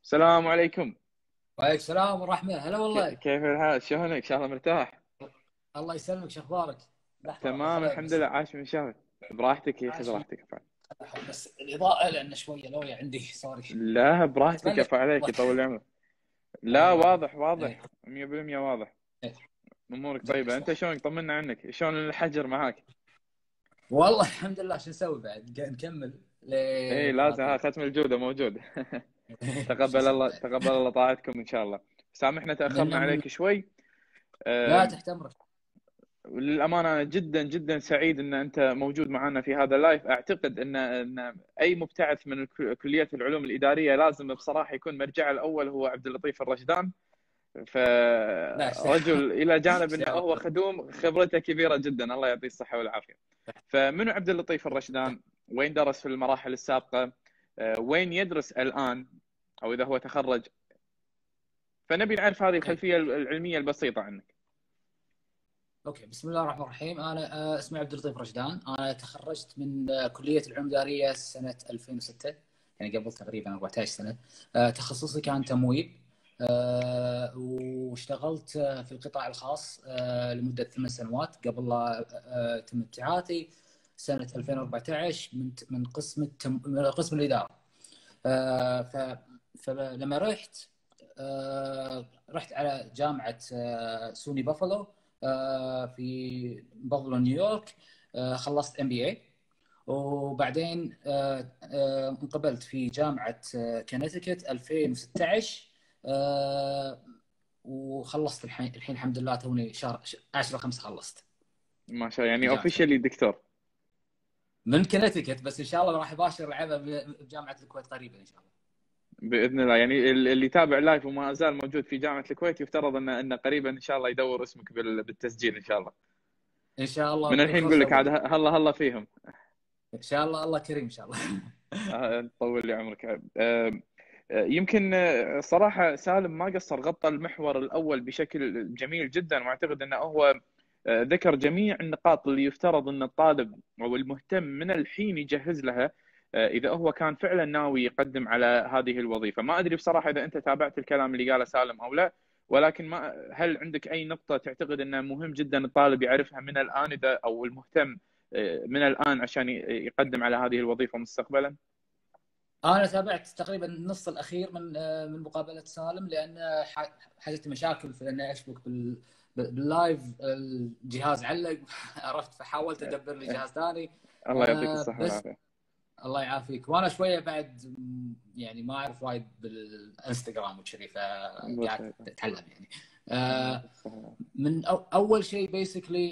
السلام عليكم. وعليكم السلام ورحمة. هلا والله. كيف الحال؟ شلونك؟ ان شاء الله مرتاح. الله يسلمك، شو اخبارك؟ لحظة الله تمام خليني الحمد بس. لله، عاش من شافك. براحتك يا اخي، عاش من براحتك افعل. بس الإضاءة لأن شوية لوية عندي، سوري. لا براحتك، أتمنى افعل عليك، واضح. يطول عمرك. لا الله واضح إيه. واضح 100% واضح. إيه. امورك طيبة؟ جلس انت واحد. شلونك؟ طمنا عنك، شلون الحجر معاك؟ والله الحمد لله، شو نسوي بعد؟ نكمل اي لين ما لازم، ها أطير. ختم الجودة موجود. شو تقبل نسوي الله، بعد؟ تقبل الله طاعتكم ان شاء الله. سامحنا تاخرنا من عليك شوي. لا أه، تحت أمرك. للأمانة أنا جدا جدا سعيد أن أنت موجود معنا في هذا اللايف. أعتقد أن أي مبتعث من كلية العلوم الإدارية لازم بصراحة يكون مرجعه الأول هو عبد اللطيف الرشدان. لا فرجل إلى جانب أنه هو شاء خدوم، خبرته كبيرة جدا، الله يعطيه الصحة والعافية. فمنو عبد اللطيف الرشدان؟ وين درس في المراحل السابقة؟ وين يدرس الآن؟ أو إذا هو تخرج؟ فنبي نعرف هذه اوكي. الخلفية العلمية البسيطة عنك. اوكي، بسم الله الرحمن الرحيم. انا اسمي عبد اللطيف رشدان. انا تخرجت من كليه العلوم الاداريه سنه 2006، يعني قبل تقريبا 14 سنه. تخصصي كان تمويل. واشتغلت في القطاع الخاص لمده 8 سنوات قبل لا تم ابتعاثي سنه 2014 من قسم الاداره. فلما رحت على جامعة سوني بافلو في بافلو نيويورك. خلصت MBA، وبعدين انقبلت في جامعة كونتيكت 2016. وخلصت الحين الحمد لله، توني شهر 10/5 خلصت ما شاء الله، في يعني جامعة اوفيشلي كونتيكت دكتور. من كونتيكت، بس ان شاء الله راح اباشر العبها بجامعة الكويت قريبا ان شاء الله. باذن الله، يعني اللي يتابع لايف وما زال موجود في جامعه الكويت يفترض انه قريبا ان شاء الله يدور اسمك بالتسجيل ان شاء الله. ان شاء الله من الحين نقول بالكروس لك عاد اوفر. هلا هلا فيهم. ان شاء الله، الله كريم ان شاء الله. طول لي عمرك. يمكن صراحه سالم ما قصر، غطى المحور الاول بشكل جميل جدا، واعتقد انه هو ذكر جميع النقاط اللي يفترض ان الطالب او المهتم من الحين يجهز لها، اذا هو كان فعلا ناوي يقدم على هذه الوظيفه. ما ادري بصراحه اذا انت تابعت الكلام اللي قاله سالم او لا، ولكن ما هل عندك اي نقطه تعتقد انه مهم جدا الطالب يعرفها من الان، اذا او المهتم من الان عشان يقدم على هذه الوظيفه مستقبلا؟ انا تابعت تقريبا النص الاخير من مقابله سالم، لان حاجتي مشاكل في اني اشبك باللايف. الجهاز علق. عرفت، فحاولت ادبر لي جهاز ثاني. الله يعطيك الصحه بس والعافيه. الله يعافيك. وانا شويه بعد يعني ما اعرف وايد بالانستغرام وكذي، فقاعد بسيطه. اتعلم يعني. الله آه، يعطيك الصحه. من اول شيء بيسكلي،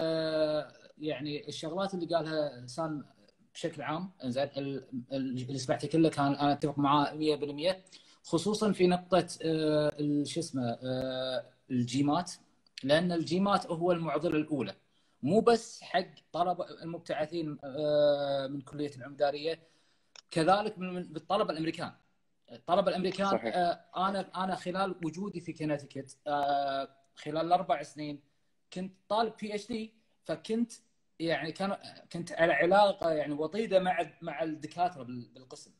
يعني الشغلات اللي قالها سان بشكل عام، زين اللي سمعته كله كان انا اتفق معاه 100%. خصوصا في نقطه شو اسمه الجيمات، لان الجيمات هو المعضله الاولى، مو بس حق طلبه المبتعثين من كليه العلوم الاداريه، كذلك بالطلبه الامريكان. الطلبه الامريكان، صحيح. انا خلال وجودي في كونتيكت خلال ال4 سنين كنت طالب PhD. فكنت يعني كنت على علاقه يعني وطيده مع الدكاتره بالقسم.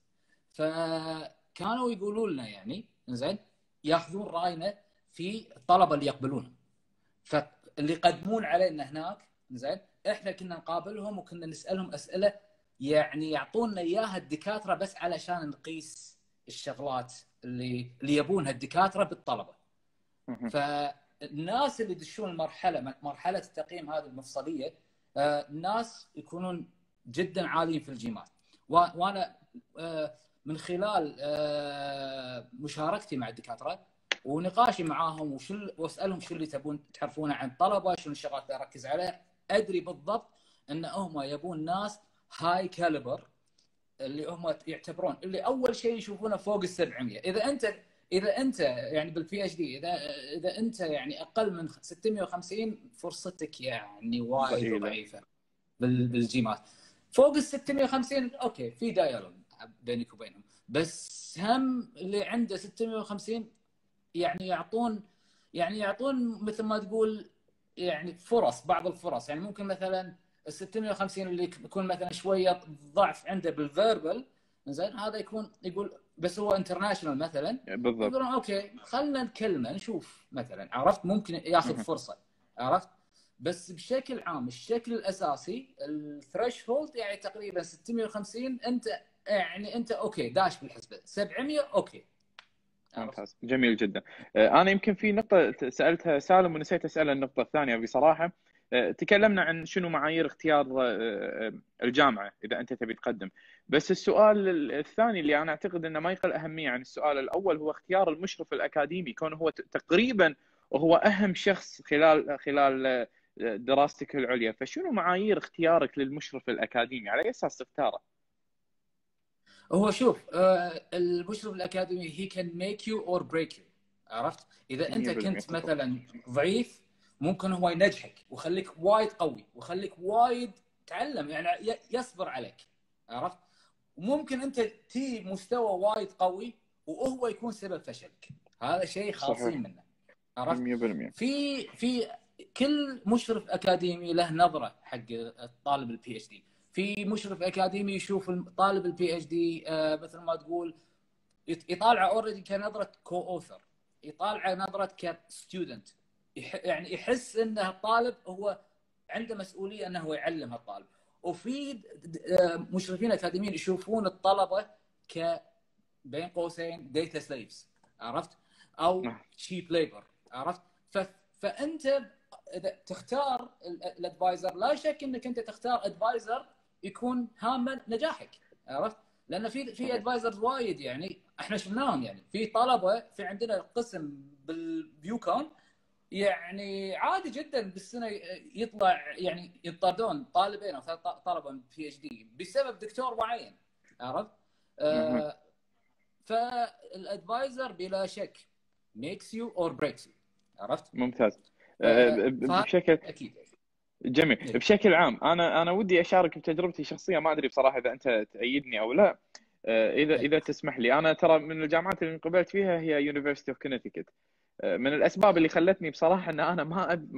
فكانوا يقولوا لنا يعني زين، ياخذون راينا في الطلبه اللي يقبلونهم، فاللي يقدمون علينا هناك. زين، احنا كنا نقابلهم وكنا نسالهم اسئله، يعني يعطونا اياها الدكاتره بس علشان نقيس الشغلات اللي يبونها الدكاتره بالطلبه. فالناس اللي يدشون مرحله التقييم هذه المفصليه، الناس يكونون جدا عاليين في الجيمات. وانا من خلال مشاركتي مع الدكاتره ونقاشي معاهم واسالهم شو اللي تبون تعرفونه عن الطلبه، شنو الشغلات اللي اركز عليها، ادري بالضبط ان هم يبون ناس هاي كاليبر، اللي هم يعتبرون اللي اول شيء يشوفونه فوق ال700. اذا انت يعني بالPhD، اذا انت يعني اقل من 650 فرصتك يعني وايد ضئيله. ضعيفه بالجيمات. فوق ال650 اوكي، في دايالوج بينك وبينهم، بس هم اللي عنده 650 يعني يعطون مثل ما تقول يعني بعض الفرص. يعني ممكن مثلا ال 650 اللي يكون مثلا شويه ضعف عنده بالفيربل، زين، هذا يقول بس هو انترناشونال مثلا، بالضبط. يقولون اوكي خلينا نكلمه نشوف مثلا، عرفت؟ ممكن ياخذ فرصه، عرفت؟ بس بشكل عام الشكل الاساسي الثريش هولد يعني تقريبا 650. انت يعني انت اوكي داش بالحسبه 700 اوكي. ممتاز، جميل جدا. انا يمكن في نقطه سالتها سالم ونسيت اسال النقطه الثانيه بصراحه. تكلمنا عن شنو معايير اختيار الجامعه اذا انت تبي تقدم، بس السؤال الثاني اللي انا اعتقد انه ما يقل اهميه عن السؤال الاول هو اختيار المشرف الاكاديمي، كونه هو تقريبا وهو اهم شخص خلال دراستك العليا. فشنو معايير اختيارك للمشرف الاكاديمي؟ على اي اساس تختاره؟ هو شوف المشرف الاكاديمي هي كان ميك يو اور بريك يو، عرفت؟ اذا انت 100% كنت اتفق. مثلا ضعيف ممكن هو ينجحك ويخليك وايد قوي ويخليك وايد تعلم، يعني يصبر عليك، عرفت؟ وممكن انت تي مستوى وايد قوي وهو يكون سبب فشلك. هذا شيء خالصين صحيح. منه، عرفت؟ 100%. في كل مشرف اكاديمي له نظره حق الطالب البي اتش دي. في مشرف اكاديمي يشوف طالب البي اتش دي مثل ما تقول يطالعه اوريدي كنظره كو اوثر، يطالعه نظره كستودنت، يعني يحس ان الطالب هو عنده مسؤوليه انه هو يعلم هالطالب. وفي مشرفين اكاديميين يشوفون الطلبه ك بين قوسين ديتا سليفز، عرفت؟ او شيب ليبر، عرفت؟ فانت اذا تختار الادفايزر لا شك انك انت تختار ادفايزر يكون هامه نجاحك، عرفت؟ لان في صحيح. ادفايزرز وايد يعني احنا شفناهم، يعني في طلبه في عندنا قسم بالبيوكون يعني عادي جدا بالسنه يطلع يعني يطردون طالبين او ثلاث طلبه من بي اتش دي بسبب دكتور معين، عرفت؟ أها. فالادفايزر بلا شك ميكس يو اور بريكس يو، عرفت؟ ممتاز. فهذا بشكل اكيد. جميل. إيه. بشكل عام انا ودي اشارك بتجربتي الشخصيه، ما ادري بصراحه اذا انت تأيدني او لا. اذا إيه. تسمح لي، انا ترى من الجامعات اللي قبلت فيها هي يونيفرسيتي اوف كونتيكت. من الاسباب اللي خلتني بصراحه ان انا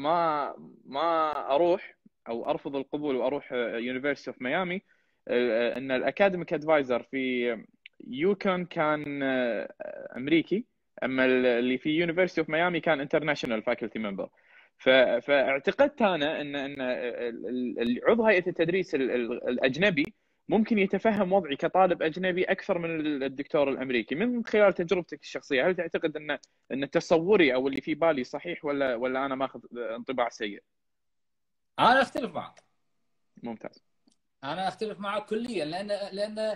ما اروح او ارفض القبول واروح يونيفرسيتي اوف ميامي، ان الاكاديميك ادفايزر في يوكون كان امريكي، اما اللي في يونيفرسيتي اوف ميامي كان انترناشونال فاكولتي ممبر. فاعتقدت انا ان عضو هيئه التدريس الاجنبي ممكن يتفهم وضعي كطالب اجنبي اكثر من الدكتور الامريكي. من خلال تجربتك الشخصيه، هل تعتقد ان تصوري او اللي في بالي صحيح، ولا انا ماخذ انطباع سيء؟ انا اختلف معك، ممتاز. انا اختلف معك كليا، لان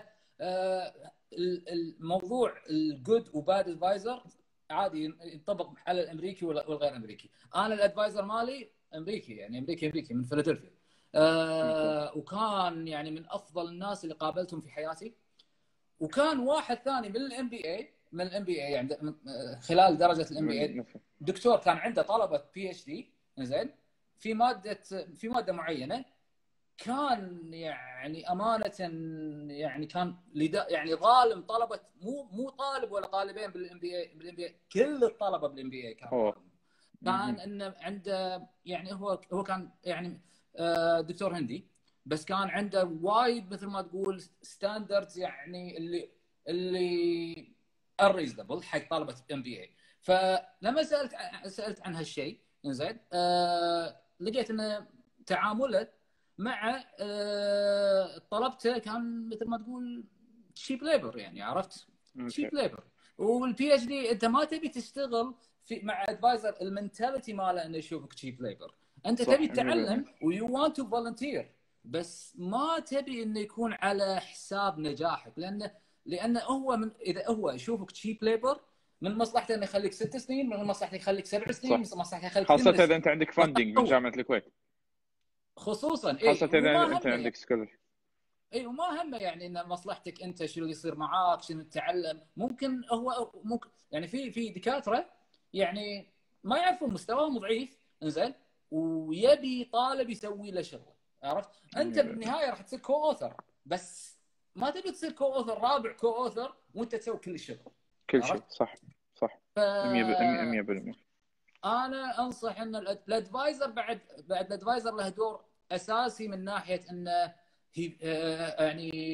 الموضوع الجود وباد ادفايزر عادي ينطبق على الامريكي والغير امريكي. انا الادفايزر مالي امريكي، يعني امريكي من فيلادلفيا، ممتاز. وكان يعني من افضل الناس اللي قابلتهم في حياتي. وكان واحد ثاني من الام بي اي، يعني خلال درجه الام بي اي، دكتور كان عنده طلبه بي اتش دي، زين، في ماده معينه، كان يعني امانه يعني كان يعني ظالم طلبه، مو طالب ولا طالبين بالام بي اي، كل الطلبه بالام بي اي كان اوه. ظالم. كان انه عنده يعني هو كان يعني دكتور هندي، بس كان عنده وايد مثل ما تقول ستاندردز، يعني اللي الريزنبل حق طلبه ام بي اي. فلما سالت عن هالشيء، زين، لقيت انه تعامله مع طلبته كان مثل ما تقول تشيب ليبر، يعني عرفت؟ اوكي. تشيب ليبر. والبي اتش دي انت ما تبي تشتغل مع ادفايزر المنتاليتي ماله انه يشوفك تشيب ليبر. انت تبي صح. تتعلم 100%. ويو ونت تو فولنتير، بس ما تبي انه يكون على حساب نجاحك، لانه هو اذا هو يشوفك تشيب ليبر من مصلحته انه يخليك 6 سنين، من مصلحته يخليك 7 سنين، صح. من مصلحته يخليك خاصه 8 اذا سنين انت عندك مصلحته فاندنج من هو جامعه الكويت. خصوصا. خاصه اي وما اذا انت همه يعني، عندك سكولر. اي وما همه يعني ان مصلحتك انت شنو اللي يصير معاك، شنو تتعلم. ممكن هو ممكن يعني في دكاتره يعني ما يعرفون مستواهم ضعيف، انزين، ويبي طالب يسوي له شغله، عرفت؟ انت 100%. بالنهايه راح تصير كو اوثر، بس ما تبي تصير كو اوثر رابع كو اوثر وانت تسوي كل الشغل، كل شيء عرفت؟ صح. صح. ف 100%. انا انصح ان الادفايزر بعد الادفايزر له دور اساسي من ناحيه انه هي يعني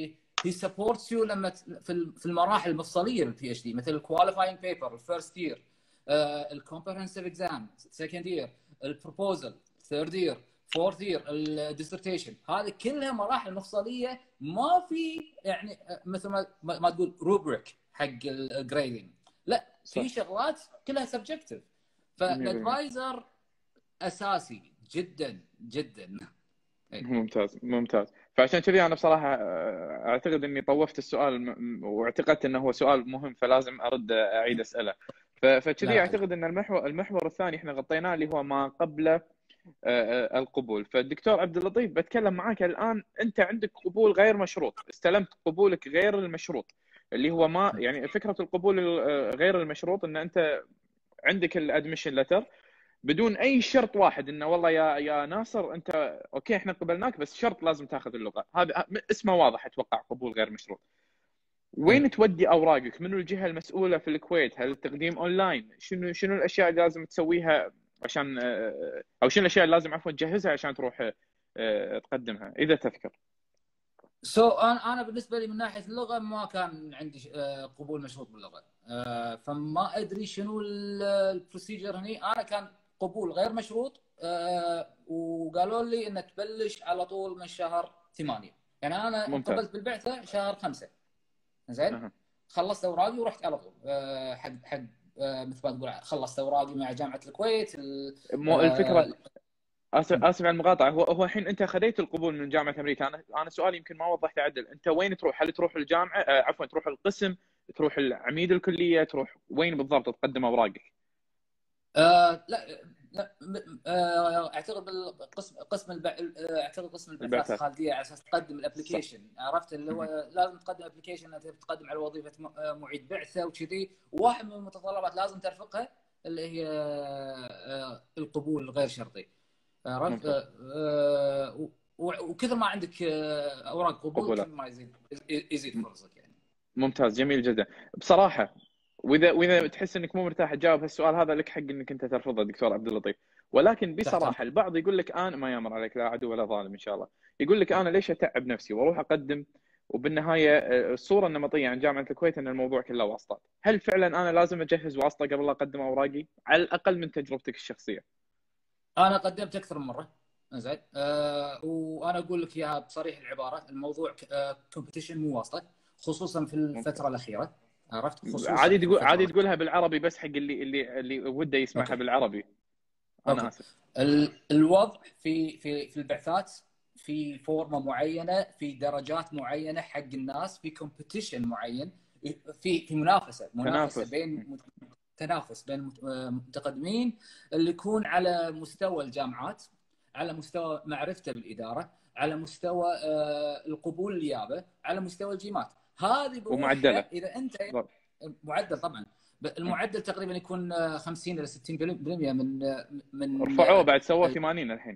هي سبورتس يو لما في المراحل المفصليه بالبي اتش دي، مثل الكواليفاينج بيبر، الفيرست يير، الكومبرهنسيف اكزام، سكند يير، البروبوزل، ثيرد يير، فورث يير، الديسرتيشن. هذه كلها مراحل مفصليه، ما في يعني مثل ما تقول روبريك حق الجريدنج، لا في شغلات كلها سبجكتيف. فالادفايزر اساسي جدا جدا. ممتاز ممتاز. فعشان كذي انا بصراحه اعتقد اني طوفت السؤال واعتقدت انه هو سؤال مهم، فلازم ارد اعيد اساله. فكذي اعتقد ان المحور الثاني احنا غطيناه، اللي هو ما قبل القبول. فالدكتور عبد اللطيف بتكلم معاك الان. انت عندك قبول غير مشروط، استلمت قبولك غير المشروط، اللي هو ما يعني فكره القبول غير المشروط ان انت عندك الادميشن لتر بدون اي شرط واحد، انه والله يا ناصر انت اوكي احنا قبلناك بس شرط لازم تاخذ اللغه. هذا اسمه واضح، اتوقع قبول غير مشروط. وين تودي اوراقك؟ منو الجهه المسؤوله في الكويت؟ هل التقديم اونلاين؟ شنو الاشياء اللي لازم تسويها عشان او شنو الاشياء اللي لازم عفوا تجهزها عشان تروح تقدمها اذا تذكر؟ انا بالنسبه لي من ناحيه اللغه ما كان عندي قبول مشروط باللغه، فما ادري شنو البروسيجر هني. انا كان قبول غير مشروط، وقالوا لي ان تبلش على طول من شهر 8. يعني انا ممتاز. قبلت بالبعثه شهر 5 زين. خلصت اوراقي ورحت على طول حق مثل ما تقول خلصت اوراقي مع جامعه الكويت. الفكره اسف على المقاطعه. هو الحين انت خذيت القبول من جامعه امريكا. انا سؤالي يمكن ما وضحت عدل. انت وين تروح؟ هل تروح الجامعه عفوا تروح القسم، تروح العميد الكليه، تروح وين بالضبط تقدم اوراقك؟ لا اعتقد اعتقد قسم البعثات البعثات. الخارجيه على اساس تقدم الابلكيشن. عرفت اللي هو لازم تقدم ابلكيشن انت بتقدم على وظيفه معيد بعثه وكذي، وواحد من المتطلبات لازم ترفقها اللي هي القبول الغير شرطي. عرفت؟ وكثر ما عندك اوراق قبول كل ما يزيد فرصك يعني. ممتاز جميل جدا بصراحه. واذا تحس انك مو مرتاح تجاوب هالسؤال هذا، لك حق انك انت ترفضه دكتور عبد اللطيف. ولكن بصراحه البعض يقول لك انا ما يامر عليك لا عدو ولا ظالم ان شاء الله، يقول لك انا ليش اتعب نفسي واروح اقدم، وبالنهايه الصوره النمطيه عن جامعه الكويت ان الموضوع كله واسطات. هل فعلا انا لازم اجهز واسطه قبل لا اقدم اوراقي على الاقل من تجربتك الشخصيه؟ انا قدمت اكثر من مره زين، وانا اقول لك اياها بصريح العباره، الموضوع كومبetition مو واسطه، خصوصا في الفتره الاخيره. عرفت؟ خصوصا عادي تقولها بالعربي بس حق اللي وده يسمعها بالعربي. انا اسف. الوضع في البعثات في فورمه معينه، في درجات معينه حق الناس، في كومبetition معين، في منافسه بين تنافس بين المتقدمين اللي يكون على مستوى الجامعات، على مستوى معرفته بالاداره، على مستوى القبول النيابه، على مستوى الجيمات. هذه ومعدله اذا انت معدل طبعا. المعدل تقريبا يكون 50 الى 60% من رفعوه بعد سووه 80 الحين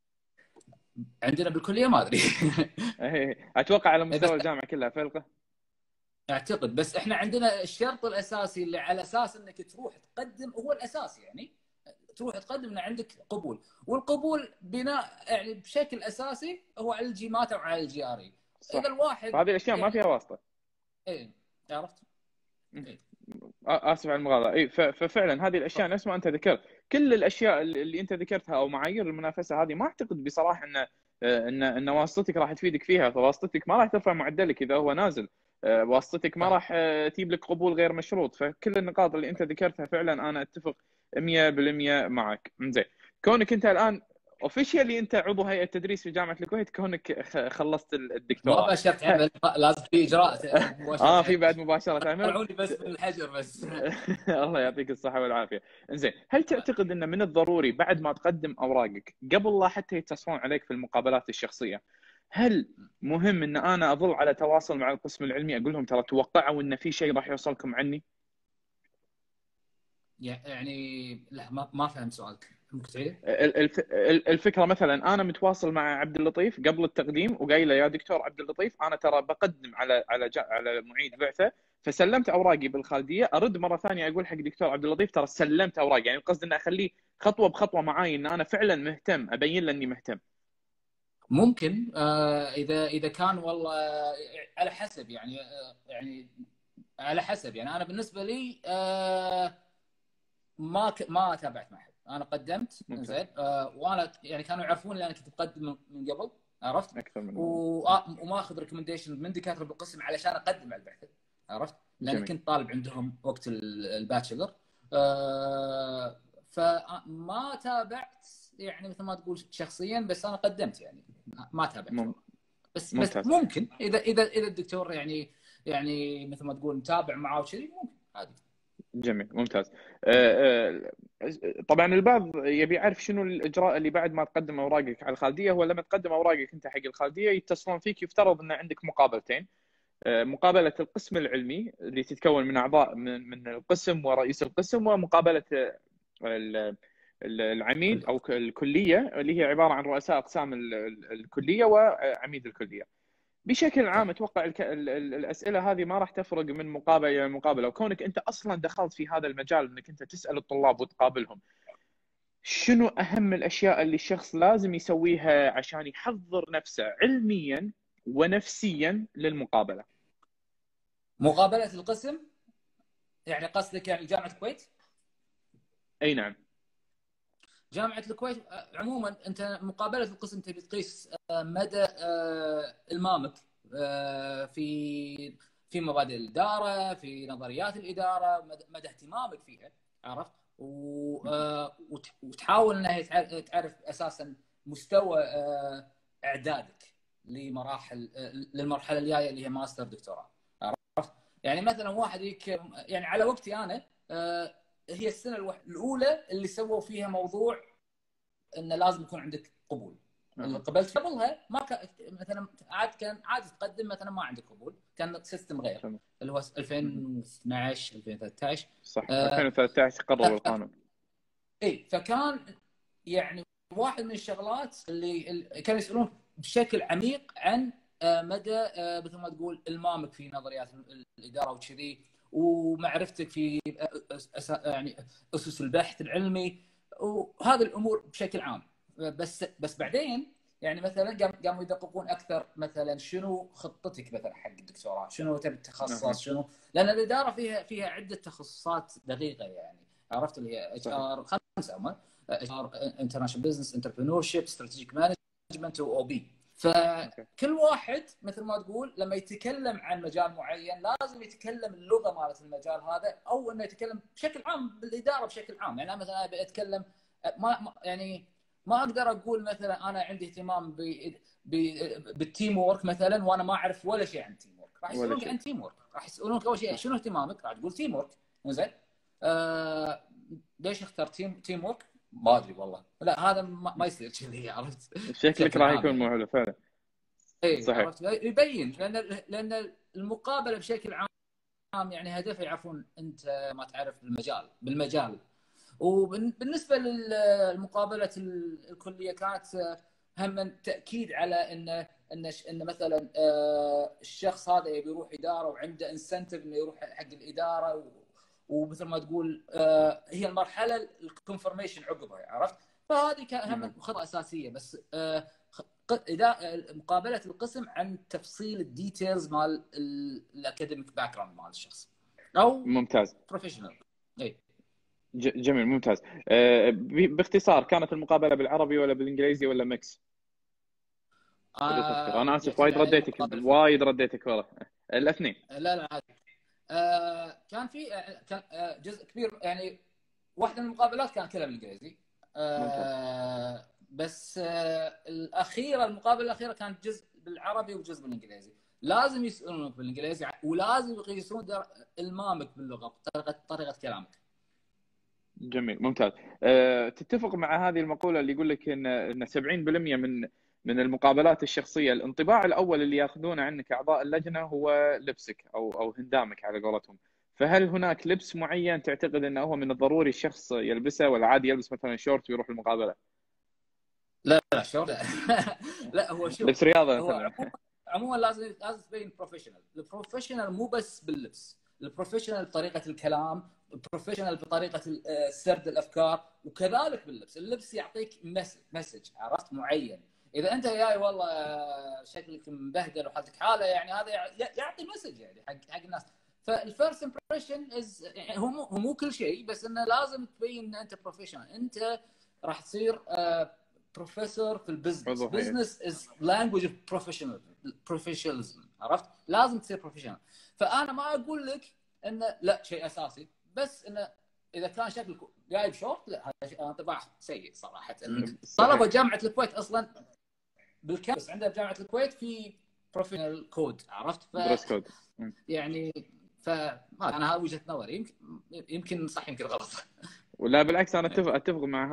عندنا بالكليه ما ادري. اتوقع على مستوى الجامعه كلها فرقه اعتقد. بس احنا عندنا الشرط الاساسي اللي على اساس انك تروح تقدم هو الاساس، يعني تروح تقدم ان عندك قبول، والقبول بناء يعني بشكل اساسي هو على الجيمات او على الجي ار اي. اذا الواحد هذه الاشياء يعني ما فيها واسطه. ايه عرفت. اسف على المغالطه. اي ففعلا هذه الاشياء نفس ما انت ذكرت، كل الاشياء اللي انت ذكرتها او معايير المنافسه هذه ما اعتقد بصراحه ان واسطتك راح تفيدك فيها. فواسطتك ما راح ترفع معدلك اذا هو نازل، واسطتك ما راح تجيب لك قبول غير مشروط. فكل النقاط اللي انت ذكرتها فعلا انا اتفق 100% معك. زين، كونك انت الان اوفيشيالي انت عضو هيئه تدريس في جامعه الكويت، كونك خلصت الدكتوراه، ما باشرت عمل، لازم في اجراء في بعد مباشره عمل. طلعوني بس من الحجر بس. الله يعطيك الصحه والعافيه. زين، هل تعتقد ان من الضروري بعد ما تقدم اوراقك قبل لا حتى يتصلون عليك في المقابلات الشخصيه، هل مهم ان انا اظل على تواصل مع القسم العلمي اقول لهم ترى توقعوا ان في شيء راح يوصلكم عني؟ يعني لا ما فهمت سؤالك، ممكن تعيد؟ الفكره مثلا انا متواصل مع عبد اللطيف قبل التقديم وقايل له يا دكتور عبد اللطيف انا ترى بقدم على معيد بعثه، فسلمت اوراقي بالخالديه، ارد مره ثانيه اقول حق دكتور عبد اللطيف ترى سلمت اوراقي. يعني القصد ان اخليه خطوه بخطوه معاي ان انا فعلا مهتم، ابين له اني مهتم. ممكن اذا كان والله على حسب يعني يعني على حسب يعني انا بالنسبه لي ما تابعت مع احد. انا قدمت ممتاز. زين وانا يعني كانوا يعرفون اللي انا كنت مقدم من قبل، عرفت؟ اكثر من مرة. وما اخذ ريكومنديشن من دكاتره بالقسم علشان اقدم على البحث، عرفت؟ لان جميل. كنت طالب عندهم وقت الباتشلر. فما تابعت يعني مثل ما تقول شخصيا، بس انا قدمت يعني ما تابعت مم... والله. بس ممتاز. ممكن اذا الدكتور يعني مثل ما تقول متابع معاه وكذي ممكن عادي. جميل. ممتاز. طبعا البعض يبي يعرف شنو الاجراء اللي بعد ما تقدم اوراقك على الخالديه. هو لما تقدم اوراقك انت حق الخالديه يتصلون فيك، يفترض ان عندك مقابلتين. مقابله القسم العلمي اللي تتكون من اعضاء من القسم ورئيس القسم، ومقابله العميد كلية. او الكليه اللي هي عباره عن رؤساء اقسام الكليه وعميد الكليه. بشكل عام صح. اتوقع الاسئله هذه ما راح تفرق من مقابله الى مقابله، وكونك انت اصلا دخلت في هذا المجال انك انت تسال الطلاب وتقابلهم. شنو اهم الاشياء اللي الشخص لازم يسويها عشان يحضر نفسه علميا ونفسيا للمقابله؟ مقابله القسم يعني قصدك يعني جامعه الكويت؟ اي نعم. جامعه الكويت عموما انت مقابله القسم تبي تقيس مدى المامك في مبادئ الاداره، في نظريات الاداره، مدى اهتمامك فيها، عرفت؟ وتحاول انها تعرف اساسا مستوى اعدادك لمراحل للمرحله الجايه اللي هي ماستر دكتوراه، عرفت؟ يعني مثلا واحد يعني على وقتي انا هي السنه الاولى اللي سووا فيها موضوع انه لازم يكون عندك قبول. اللي أه. قبلت قبلها ما كان مثلا كان عادي تقدم مثلا ما عندك قبول، كان سيستم غير تمام. اللي هو 2012 2013. صح، آه 2013 قرروا القانون. اي فكان يعني واحد من الشغلات اللي كانوا يسالون بشكل عميق عن مدى مثل ما تقول المامك في نظريات الاداره وكذي، ومعرفتك في يعني اسس البحث العلمي وهذه الامور بشكل عام. بس بعدين يعني مثلا قاموا يدققون اكثر، مثلا شنو خطتك مثلا حق الدكتوراه، شنو تبي أه. تتخصص، شنو، لان الاداره فيها عده تخصصات دقيقه يعني، عرفت؟ اللي هي اتش صحيح. ار 5 هم اتش ار انترناشونال بزنس انتربرنور شيب استراتيجيك مانجمنت واو بي. اوكي. فكل واحد مثل ما تقول لما يتكلم عن مجال معين لازم يتكلم اللغه مالت المجال هذا، او انه يتكلم بشكل عام بالاداره بشكل عام. يعني انا مثلا اتكلم يعني ما اقدر اقول مثلا انا عندي اهتمام بالتيم وورك مثلا وانا ما اعرف ولا شيء عن تيم وورك. راح ولا يسالونك شيء. عن تيم وورك، راح يسالونك اول شيء صح. شنو اهتمامك، راح تقول تيم وورك. زين ليش اخترت تيم وورك؟ ما ادري والله، لا هذا ما يصير كذي، عرفت؟ شكلك بشكل راح عام يكون مو يعني حلو فعلا. اي صحيح. عرفت يبين، لان المقابله بشكل عام يعني هدفها يعرفون انت ما تعرف بالمجال. وبالنسبه للمقابله الكليه كانت هم تاكيد على ان مثلا الشخص هذا يبي يروح اداره وعنده انسنتيف انه يروح حق الاداره، ومثل ما تقول هي المرحله الكونفرميشن عقبها، عرفت؟ فهذه كان أه. هم خطوه اساسيه. بس اذا مقابله القسم عن تفصيل الديتيلز مال الاكاديميك باك جراوند مال الشخص او ممتاز. بروفيشنال. اي جميل. ممتاز. باختصار، كانت المقابله بالعربي ولا بالانجليزي ولا ميكس؟ بدون تذكر، انا اسف، وايد تبي على رديتك المقابله فين؟ وايد رديتك ورا. الاثنين. لا لا عادي. كان في كان جزء كبير يعني، واحده من المقابلات كان كلها بالانجليزي. ممتاز. بس الاخيره المقابله الاخيره كانت جزء بالعربي وجزء بالانجليزي. لازم يسالونك بالانجليزي ولازم يقيسون المامك باللغه، طريقه كلامك. جميل. ممتاز. تتفق مع هذه المقولة اللي يقول لك ان 70% من المقابلات الشخصية، الانطباع الاول اللي ياخذونه عنك اعضاء اللجنة هو لبسك او هندامك على قولتهم. فهل هناك لبس معين تعتقد انه هو من الضروري الشخص يلبسه، ولا عادي يلبس مثلا شورت ويروح المقابلة؟ لا لا شو لا. لا هو شوف، لبس رياضة هو مثلا. عموما لازم تبين بروفيشنال. البروفيشنال مو بس باللبس، البروفيشنال بطريقه الكلام، البروفيشنال بطريقه سرد الافكار، وكذلك باللبس. اللبس يعطيك مسج عرفت معين. اذا انت جاي والله شكلك مبهدل وحالتك حاله، يعني هذا يعطي مسج يعني حق الناس. فالفيرست امبريشن يعني هو مو كل شيء، بس انه لازم تبين ان انت بروفيشنال. انت راح تصير بروفيسور في البزنس. عضو هيئة. بزنس از لانجويج اوف بروفيشناليزم، عرفت؟ لازم تصير بروفيشنال. فانا ما اقول لك انه لا شيء اساسي، بس انه اذا كان شكلك جايب شورت، لا هذا انطباع سيء صراحه. طلبه جامعه الكويت اصلا بالكامبس عندها بجامعه الكويت في بروفيشنال كود، عرفت؟ درس كود. يعني انا هذه وجهه نظري، يمكن صح يمكن غلط. ولا بالعكس، انا اتفق مع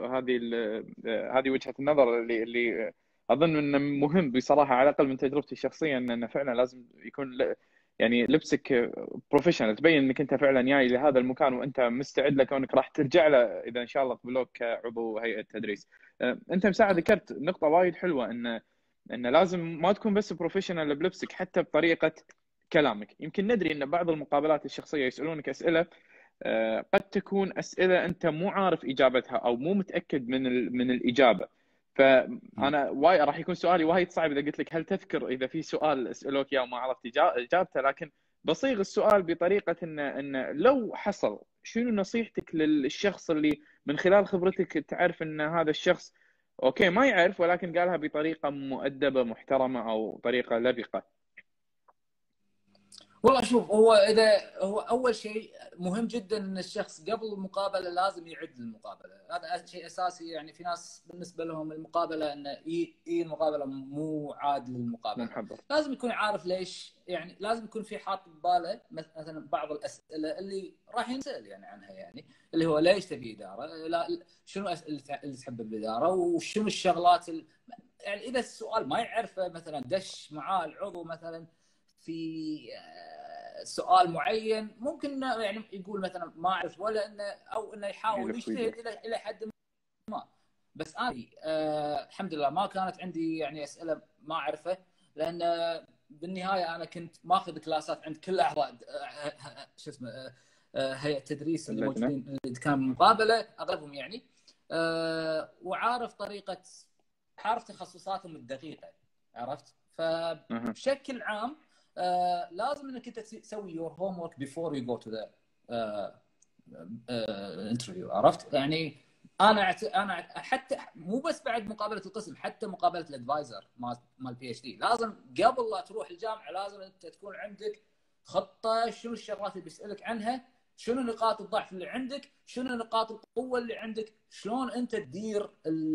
هذه وجهة النظر اللي اظن انه مهم بصراحة، على الاقل من تجربتي الشخصية، انه فعلا لازم يكون يعني لبسك بروفيشنال، تبين انك انت فعلا جاي لهذا المكان وانت مستعد له، كونك راح ترجع له اذا ان شاء الله قبلوك كعضو هيئة تدريس. انت مساعد ذكرت نقطة وايد حلوة، ان لازم ما تكون بس بروفيشنال بلبسك، حتى بطريقة كلامك. يمكن ندري ان بعض المقابلات الشخصية يسألونك اسئلة قد تكون أسئلة أنت مو عارف إجابتها أو مو متأكد من الإجابة. فأنا راح يكون سؤالي وايد صعب إذا قلت لك هل تذكر إذا في سؤال سألوك إياه وما عرفت إجابته، لكن بصيغ السؤال بطريقة إن لو حصل، شنو نصيحتك للشخص اللي من خلال خبرتك تعرف إن هذا الشخص أوكي ما يعرف، ولكن قالها بطريقة مؤدبة محترمة أو طريقة لبقة؟ والله شوف، هو اول شيء مهم جدا ان الشخص قبل المقابله لازم يعد للمقابله. هذا شيء اساسي. يعني في ناس بالنسبه لهم المقابله انه المقابله مو عاد للمقابله. محضر. لازم يكون عارف ليش، يعني لازم يكون في حاط بباله مثلا بعض الاسئله اللي راح ينسال يعني عنها، يعني اللي هو ليش تبي اداره، لا شنو اللي تحب بالاداره، وشنو الشغلات يعني اذا السؤال ما يعرفه، مثلا دش معاه العضو مثلا في سؤال معين، ممكن يعني يقول مثلا ما اعرف، ولا انه او انه يحاول يجتهد الى حد ما. بس انا الحمد لله ما كانت عندي يعني اسئله ما اعرفه، لان بالنهايه انا كنت ماخذ كلاسات عند كل اعضاء شو اسمه هيئه التدريس اللي موجودين، اللي كان مقابله اغلبهم يعني، وعارف طريقه، عارف تخصصاتهم الدقيقه، عرفت؟ فبشكل عام لازم انك انت تسوي your homework before you go to the interview، عرفت؟ يعني انا حتى مو بس بعد مقابله القسم، حتى مقابله الادفايزر مال بي اتش دي، لازم قبل لا تروح الجامعه لازم انت تكون عندك خطه، شنو الشغلات اللي بيسالك عنها، شنو نقاط الضعف اللي عندك، شنو نقاط القوه اللي عندك، شلون انت تدير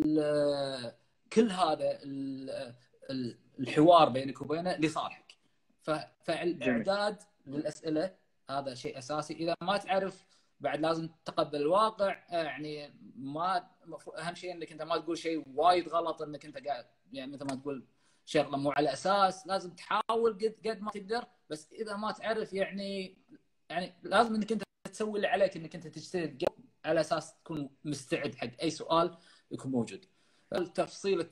كل هذا الحوار بينك وبينه لصالحك. فالاعداد للاسئله هذا شيء اساسي. اذا ما تعرف بعد لازم تتقبل الواقع. يعني ما اهم شيء انك انت ما تقول شيء وايد غلط، انك انت قاعد يعني مثل ما تقول شغله مو على اساس. لازم تحاول قد ما تقدر، بس اذا ما تعرف يعني لازم انك انت تسوي اللي عليك، انك انت تجتهد على اساس تكون مستعد حق اي سؤال يكون موجود. التفصيل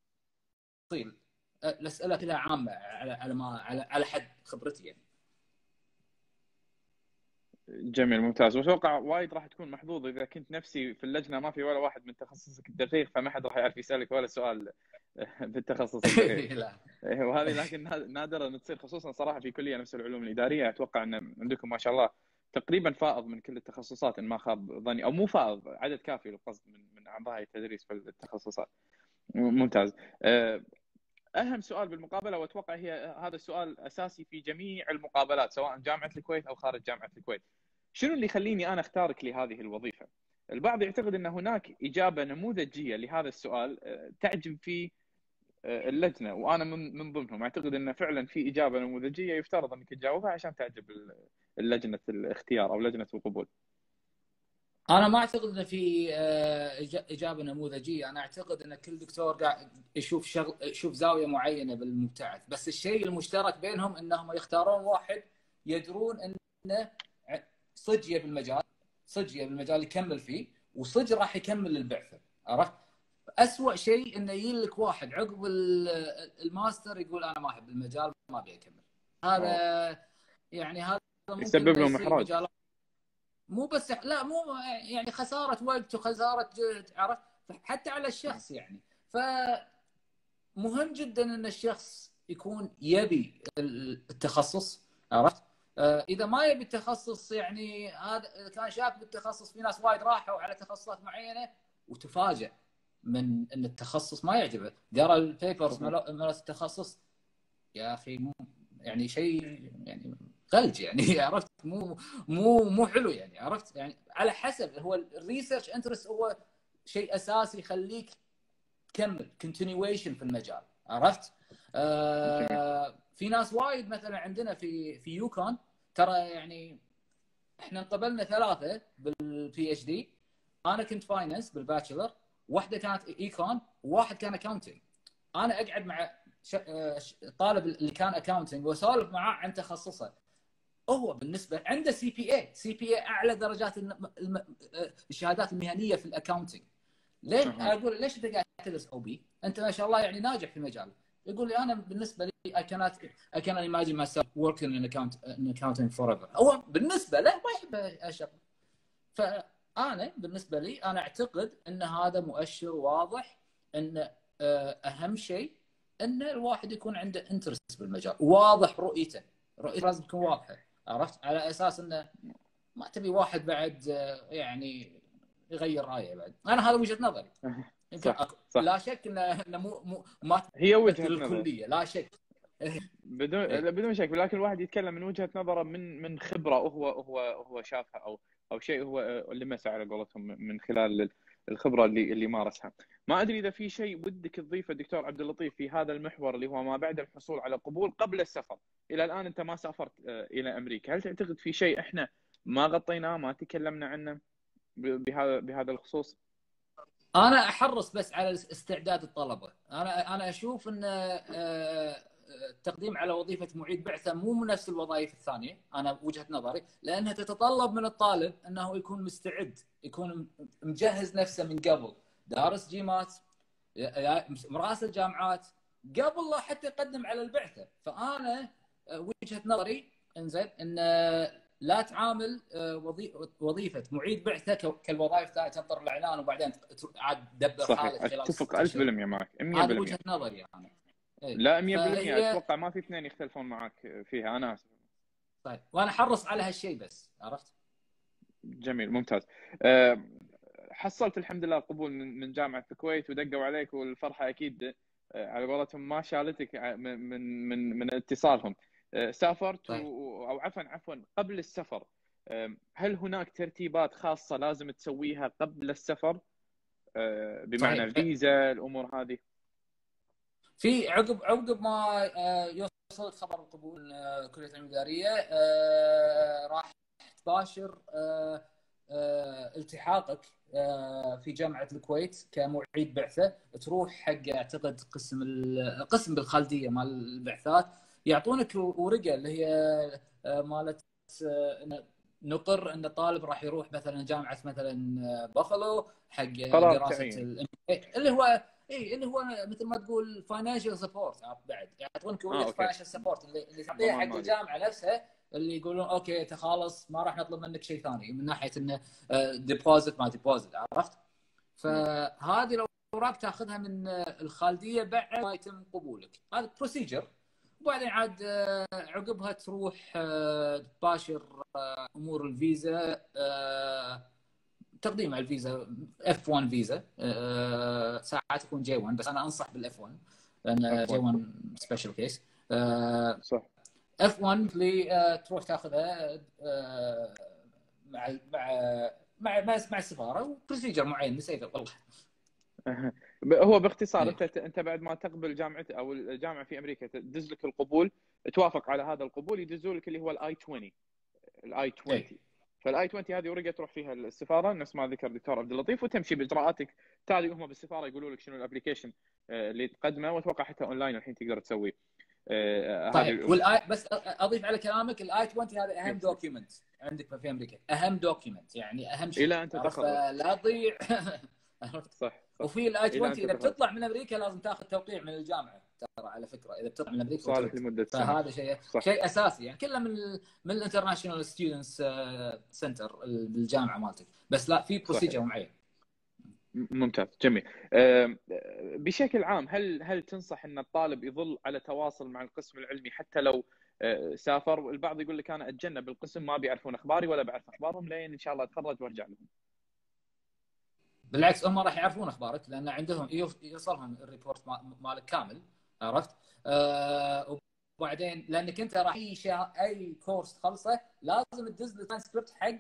الاسئله كلها عامه على حد خبرتي يعني. جميل، ممتاز. واتوقع وايد راح تكون محظوظ اذا كنت نفسي في اللجنه ما في ولا واحد من تخصصك الدقيق، فما حد راح يعرف يسالك ولا سؤال بالتخصص الدقيق. وهذه لكن نادره ان تصير، خصوصا صراحه في كليه نفس العلوم الاداريه. اتوقع ان عندكم ما شاء الله تقريبا فائض من كل التخصصات، ان ما خاب ظني، او مو فائض، عدد كافي للقصد من اعضاء التدريس في التخصصات. ممتاز. اهم سؤال بالمقابله، واتوقع هذا السؤال اساسي في جميع المقابلات سواء جامعه الكويت او خارج جامعه الكويت: شنو اللي يخليني انا اختارك لهذه الوظيفه؟ البعض يعتقد ان هناك اجابه نموذجيه لهذا السؤال تعجب في اللجنه، وانا من ضمنهم. اعتقد ان فعلا في اجابه نموذجيه يفترض انك تجاوبها عشان تعجب اللجنه الاختيار او لجنه القبول. انا ما اعتقد ان في اجابه نموذجيه. انا اعتقد ان كل دكتور قاعد يشوف زاويه معينه بالمبتعث، بس الشيء المشترك بينهم انهم يختارون واحد يدرون انه صجيه بالمجال يكمل فيه، وصج راح يكمل البعثه، عرفت؟ اسوء شيء انه يجي لك واحد عقب الماستر يقول انا ما احب المجال ما ابي اكمل. هذا يعني هذا ممكن يسبب لهم احراج. مو بس لا، مو يعني خساره وقت وخساره جهد، عرفت؟ حتى على الشخص يعني. مهم جدا ان الشخص يكون يبي التخصص، عرفت؟ اذا ما يبي التخصص، يعني هذا كان شاك بالتخصص، في ناس وايد راحوا على تخصصات معينه وتفاجئ من ان التخصص ما يعجبه، قرا البيبرز مالت التخصص، يا اخي يعني شيء يعني ثلج يعني عرفت، مو حلو يعني، عرفت؟ يعني على حسب، هو الريسيرش انترست هو شيء اساسي يخليك تكمل كونتينيويشن في المجال، عرفت؟ في ناس وايد مثلا عندنا في يوكون، ترى يعني احنا انقبلنا 3 بالبي اتش دي، انا كنت فاينانس بالباتشلر، واحده كانت ايكون، وواحد كان اكاونتنج. انا اقعد مع طالب اللي كان اكاونتنج واسولف معاه عن تخصصه، هو بالنسبه عنده سي بي اي اعلى درجات الشهادات المهنيه في الاكاونتنج. ليش اقول ليش انت قاعد تدرس او بي؟ انت ما شاء الله يعني ناجح في مجالك. يقول لي انا بالنسبه لي I cannot imagine myself working in accounting forever. هو بالنسبه له ما يحب الشغل. فانا بالنسبه لي انا اعتقد ان هذا مؤشر واضح ان اهم شيء ان الواحد يكون عنده انترست بالمجال، واضح رؤيته لازم تكون واضحه، عرفت؟ على اساس انه ما تبي واحد بعد يعني يغير رايه بعد. انا هذا وجهه نظري. صح. لا شك انه مو ما هي وجهة تمثل نظر الكليه، لا شك. بدون شك، ولكن الواحد يتكلم من وجهة نظره، من خبرة هو شافها، او شيء هو لمسه على قولتهم من خلال الخبرة اللي مارسها. ما ادري اذا في شيء ودك تضيفه دكتور عبد اللطيف في هذا المحور اللي هو ما بعد الحصول على قبول قبل السفر. الى الان انت ما سافرت الى امريكا، هل تعتقد في شيء احنا ما غطيناه، ما تكلمنا عنه بهذا الخصوص؟ انا احرص بس على استعداد الطلبه. انا اشوف ان التقديم على وظيفه معيد بعثه مو من نفس الوظائف الثانيه، انا وجهه نظري، لانها تتطلب من الطالب انه يكون مستعد، يكون مجهز نفسه من قبل، دارس جيمات، مراسل جامعات، قبل لا حتى يقدم على البعثه. فانا وجهه نظري انزين ان لا تعامل وظيفه معيد بعثه كالوظائف الثانيه، تنطر الاعلان وبعدين عاد تدبر صحيح، حالك خلال اتفق 6 اشهر. 1000% معك، 100%. هذه وجهه نظري يعني. لا 100%، فهي اتوقع ما في اثنين يختلفون معك فيها، انا اسف. طيب، وانا حرص على هالشيء بس، عرفت؟ جميل، ممتاز. حصلت الحمد لله قبول من جامعة الكويت، ودقوا عليك، والفرحة اكيد على قولتهم ما شالتك من اتصالهم. سافرت طيب. او عفوا قبل السفر، هل هناك ترتيبات خاصة لازم تسويها قبل السفر، بمعنى صحيح. الفيزا، الامور هذه؟ في عقب ما يوصلك خبر القبول من كليه العلوم الاداريه، راح تباشر التحاقك في جامعه الكويت كمعيد بعثه. تروح حق اعتقد قسم بالخالديه مال البعثات، يعطونك ورقه اللي هي مالت نقر ان الطالب راح يروح مثلا جامعه مثلا بافلو حق قرار دراسه تعيين. اللي هو اللي هو مثل ما تقول فاينانشال سبورت. بعد يعطونك ورقه اوكي، فاينانشال سبورت اللي تعطيها ضمان حق مالي. الجامعه نفسها، اللي يقولون اوكي انت خلاص ما راح نطلب منك شيء ثاني من ناحيه انه ديبوزيت ما ديبوزيت، عرفت؟ فهذه الاوراق تاخذها من الخالديه بعد ما يتم قبولك، هذا بروسيجر. وبعدين عاد عقبها تروح تباشر امور الفيزا، تقديم على الفيزا F1 فيزا. ساعات يكون J1، بس انا انصح بالF1 لان J1 سبيشال كيس. صح. F1 اللي تروح تاخذها مع مع السفاره، وبروسيجر معين نسيته والله. هو باختصار، انت بعد ما تقبل جامعه او الجامعه في امريكا تدز لك القبول، توافق على هذا القبول، يدزوا لك اللي هو الاي 20. فالاي 20 هذه ورقه تروح فيها السفاره نفس ما ذكر الدكتور عبد اللطيف، وتمشي باجراءاتك. تالي هم بالسفاره يقولوا لك شنو الابلكيشن اللي تقدمه، واتوقع حتى اونلاين الحين تقدر تسويه هذه الامور. بس اضيف على كلامك، الاي 20 هذا اهم دوكيومنت عندك في امريكا، اهم دوكيومنت يعني اهم شيء الى انت تخرج. لا تضيع. صح. وفي الاي 20 اذا بتطلع من امريكا لازم تاخذ توقيع من الجامعه، ترى على فكره اذا بتطلع من امريكا صالح لمده سنه. فهذا شيء اساسي يعني، كله من الانترناشونال ستودنتس سنتر بالجامعه مالتك. بس لا في بروسيجر معين. ممتاز، جميل. بشكل عام، هل تنصح ان الطالب يظل على تواصل مع القسم العلمي حتى لو سافر؟ البعض يقول لك انا اتجنب القسم، ما بيعرفون اخباري ولا بعرف اخبارهم، لين ان شاء الله اتخرج وارجع لهم. بالعكس، هم راح يعرفون اخبارك، لان عندهم يوصلهم الريبورت مالك كامل، عرفت؟ وبعدين لانك انت راح اي كورس تخلصه لازم تدز الترانسكريبت حق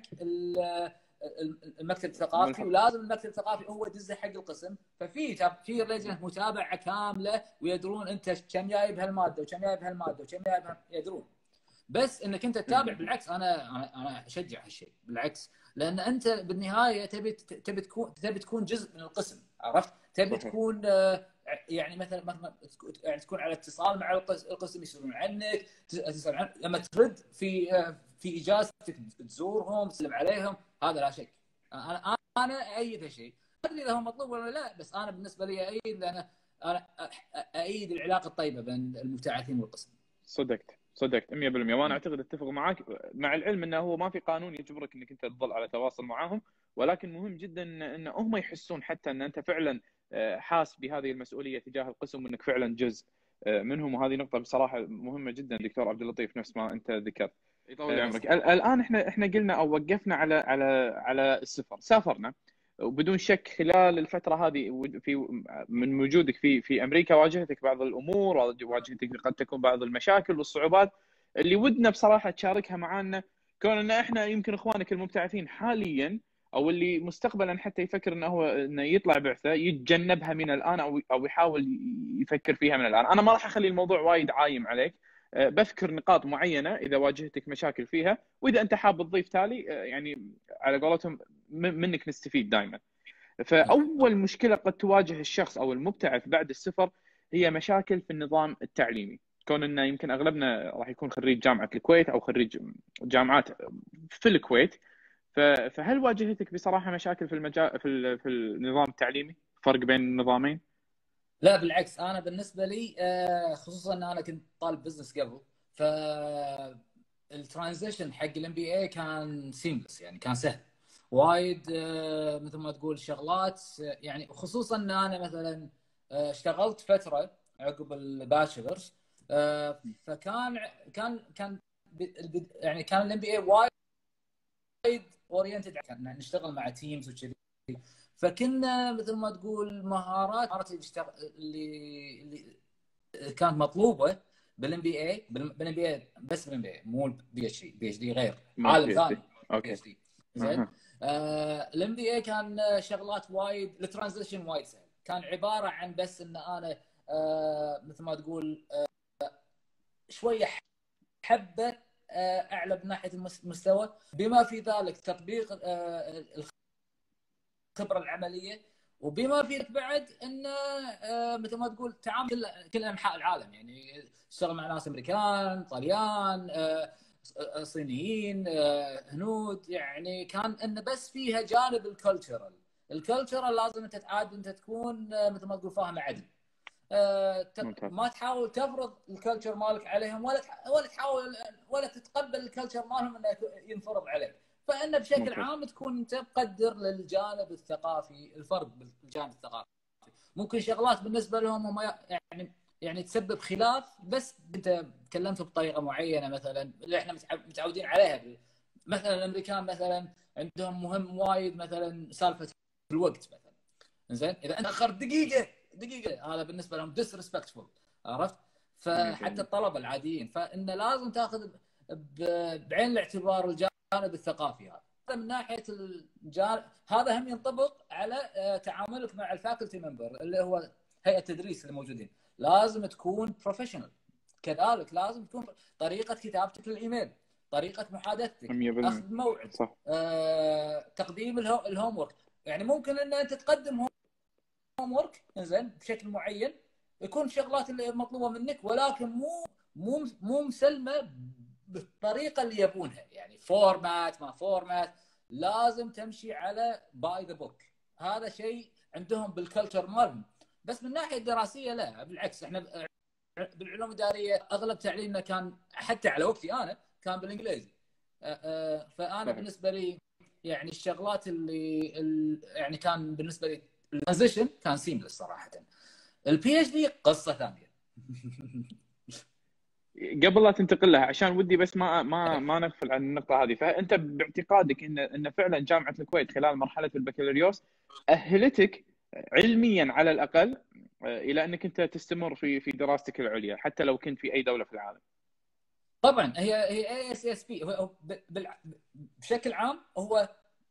المكتب الثقافي، ولازم المكتب الثقافي هو يدزه حق القسم. في لجنه متابعه كامله، ويدرون انت كم جايب هالماده وكم جايب هالماده وكم جايب يدرون. بس انك انت تتابع، بالعكس انا اشجع هالشيء بالعكس، لان انت بالنهايه تبي تكون جزء من القسم، عرفت؟ تبي تكون يعني مثلا يعني تكون على اتصال مع القسم، يسالون عنك، تسال عن لما ترد في اجازتك تزورهم، تسلم عليهم، هذا لا شك. انا ايد هالشيء، ما ادري اذا هو مطلوب ولا لا، بس انا بالنسبه لي ايد، لان انا ايد العلاقه الطيبه بين المبتعثين والقسم. صدقت 100%، وانا اعتقد اتفق معك، مع العلم انه هو ما في قانون يجبرك انك انت تظل على تواصل معاهم، ولكن مهم جدا ان هم يحسون حتى ان انت فعلا حاس بهذه المسؤوليه تجاه القسم، وانك فعلا جزء منهم. وهذه نقطه بصراحه مهمه جدا دكتور عبد اللطيف، نفس ما انت ذكرت. يطول لي عمرك. الان احنا قلنا او وقفنا على السفر، سافرنا وبدون شك خلال الفتره هذه من وجودك في امريكا واجهتك بعض الامور، واجهتك قد تكون بعض المشاكل والصعوبات اللي ودنا بصراحه تشاركها معنا، كون ان احنا يمكن اخوانك المبتعثين حاليا او اللي مستقبلا حتى يفكر انه يطلع بعثه يتجنبها من الان، او يحاول يفكر فيها من الان. انا ما راح اخلي الموضوع وايد عايم عليك، بذكر نقاط معينه اذا واجهتك مشاكل فيها، واذا انت حاب تضيف تالي يعني على قولتهم منك نستفيد دائما. فاول مشكله قد تواجه الشخص او المبتعث بعد السفر هي مشاكل في النظام التعليمي، كون انه يمكن اغلبنا راح يكون خريج جامعه الكويت او خريج جامعات في الكويت. فهل واجهتك بصراحه مشاكل في المجال في النظام التعليمي، فرق بين النظامين؟ لا بالعكس، انا بالنسبه لي خصوصا ان انا كنت طالب بزنس قبل، ف الترانزيشن حق الام بي اي كان سيملس، يعني كان سهل وايد. مثل ما تقول شغلات، يعني خصوصا ان انا مثلا اشتغلت فتره عقب الباشلرز، فكان يعني كان الام بي اي وايد اورينتد، نشتغل مع تيمز وكذي. فكنا مثل ما تقول مهارات اللي كانت مطلوبه بالام بي اي، بس بالام بي اي، مو بي اتش دي غير مو عالم بي اتش دي. ثاني. بي اوكي. اتش دي زين. الام بي اي كان شغلات وايد، الترانزيشن وايد سهل، كان عباره عن بس ان انا مثل ما تقول شويه حبه اعلى من ناحيه المستوى، بما في ذلك تطبيق الخبره العمليه، وبما في بعد انه مثل ما تقول تعامل كل انحاء العالم، يعني اشتغل مع ناس امريكان، طليان، صينيين، هنود، يعني كان انه بس فيها جانب الكلتشرال لازم انت تعاد انت تكون مثل ما تقول فاهم عدل. ما تحاول تفرض الكلتشر مالك عليهم، ولا تحاول ولا تتقبل الكلتشر مالهم انه ينفرض عليك. فانه بشكل عام تكون انت مقدر للجانب الثقافي، الفرق بالجانب الثقافي. ممكن شغلات بالنسبه لهم هم يعني تسبب خلاف، بس انت تكلمت بطريقه معينه مثلا اللي احنا متعودين عليها. مثلا الامريكان مثلا عندهم مهم وايد، مثلا سالفه الوقت مثلا، زين اذا انت اخرت دقيقه هذا بالنسبه لهم ديسريسبكتفول، عرفت؟ فحتى الطلبه العاديين، فان لازم تاخذ بعين الاعتبار الجانب الثقافي. هذا من ناحيه الجانب هذا هم ينطبق على تعاملك مع الفاكولتي ممبر اللي هو هيئه التدريس اللي موجودين، لازم تكون بروفيشنال. كذلك لازم تكون طريقه كتابتك للايميل، طريقه محادثتك، 100% اخذ موعد، صح. تقديم الهوم ورك. يعني ممكن ان انت تقدم هوم ورك زين بشكل معين، يكون الشغلات اللي مطلوبه منك، ولكن مو مسلمه بالطريقه اللي يبونها، يعني فورمات ما فورمات، لازم تمشي على باي ذا بوك. هذا شيء عندهم بالكلتشر مالهم. بس من الناحيه الدراسيه لا بالعكس، احنا بالعلوم الاداريه اغلب تعليمنا كان حتى على وقتي انا كان بالانجليزي. فانا بالنسبه لي يعني الشغلات اللي يعني كان بالنسبه لي الترانزيشن كان سيملس صراحه. البي اتش دي قصه ثانيه. قبل لا تنتقل لها، عشان ودي بس ما نغفل عن النقطه هذه، فانت باعتقادك ان فعلا جامعه الكويت خلال مرحله البكالوريوس اهلتك علميا على الاقل الى انك انت تستمر في دراستك العليا حتى لو كنت في اي دوله في العالم؟ طبعا هي ASSP بشكل عام هو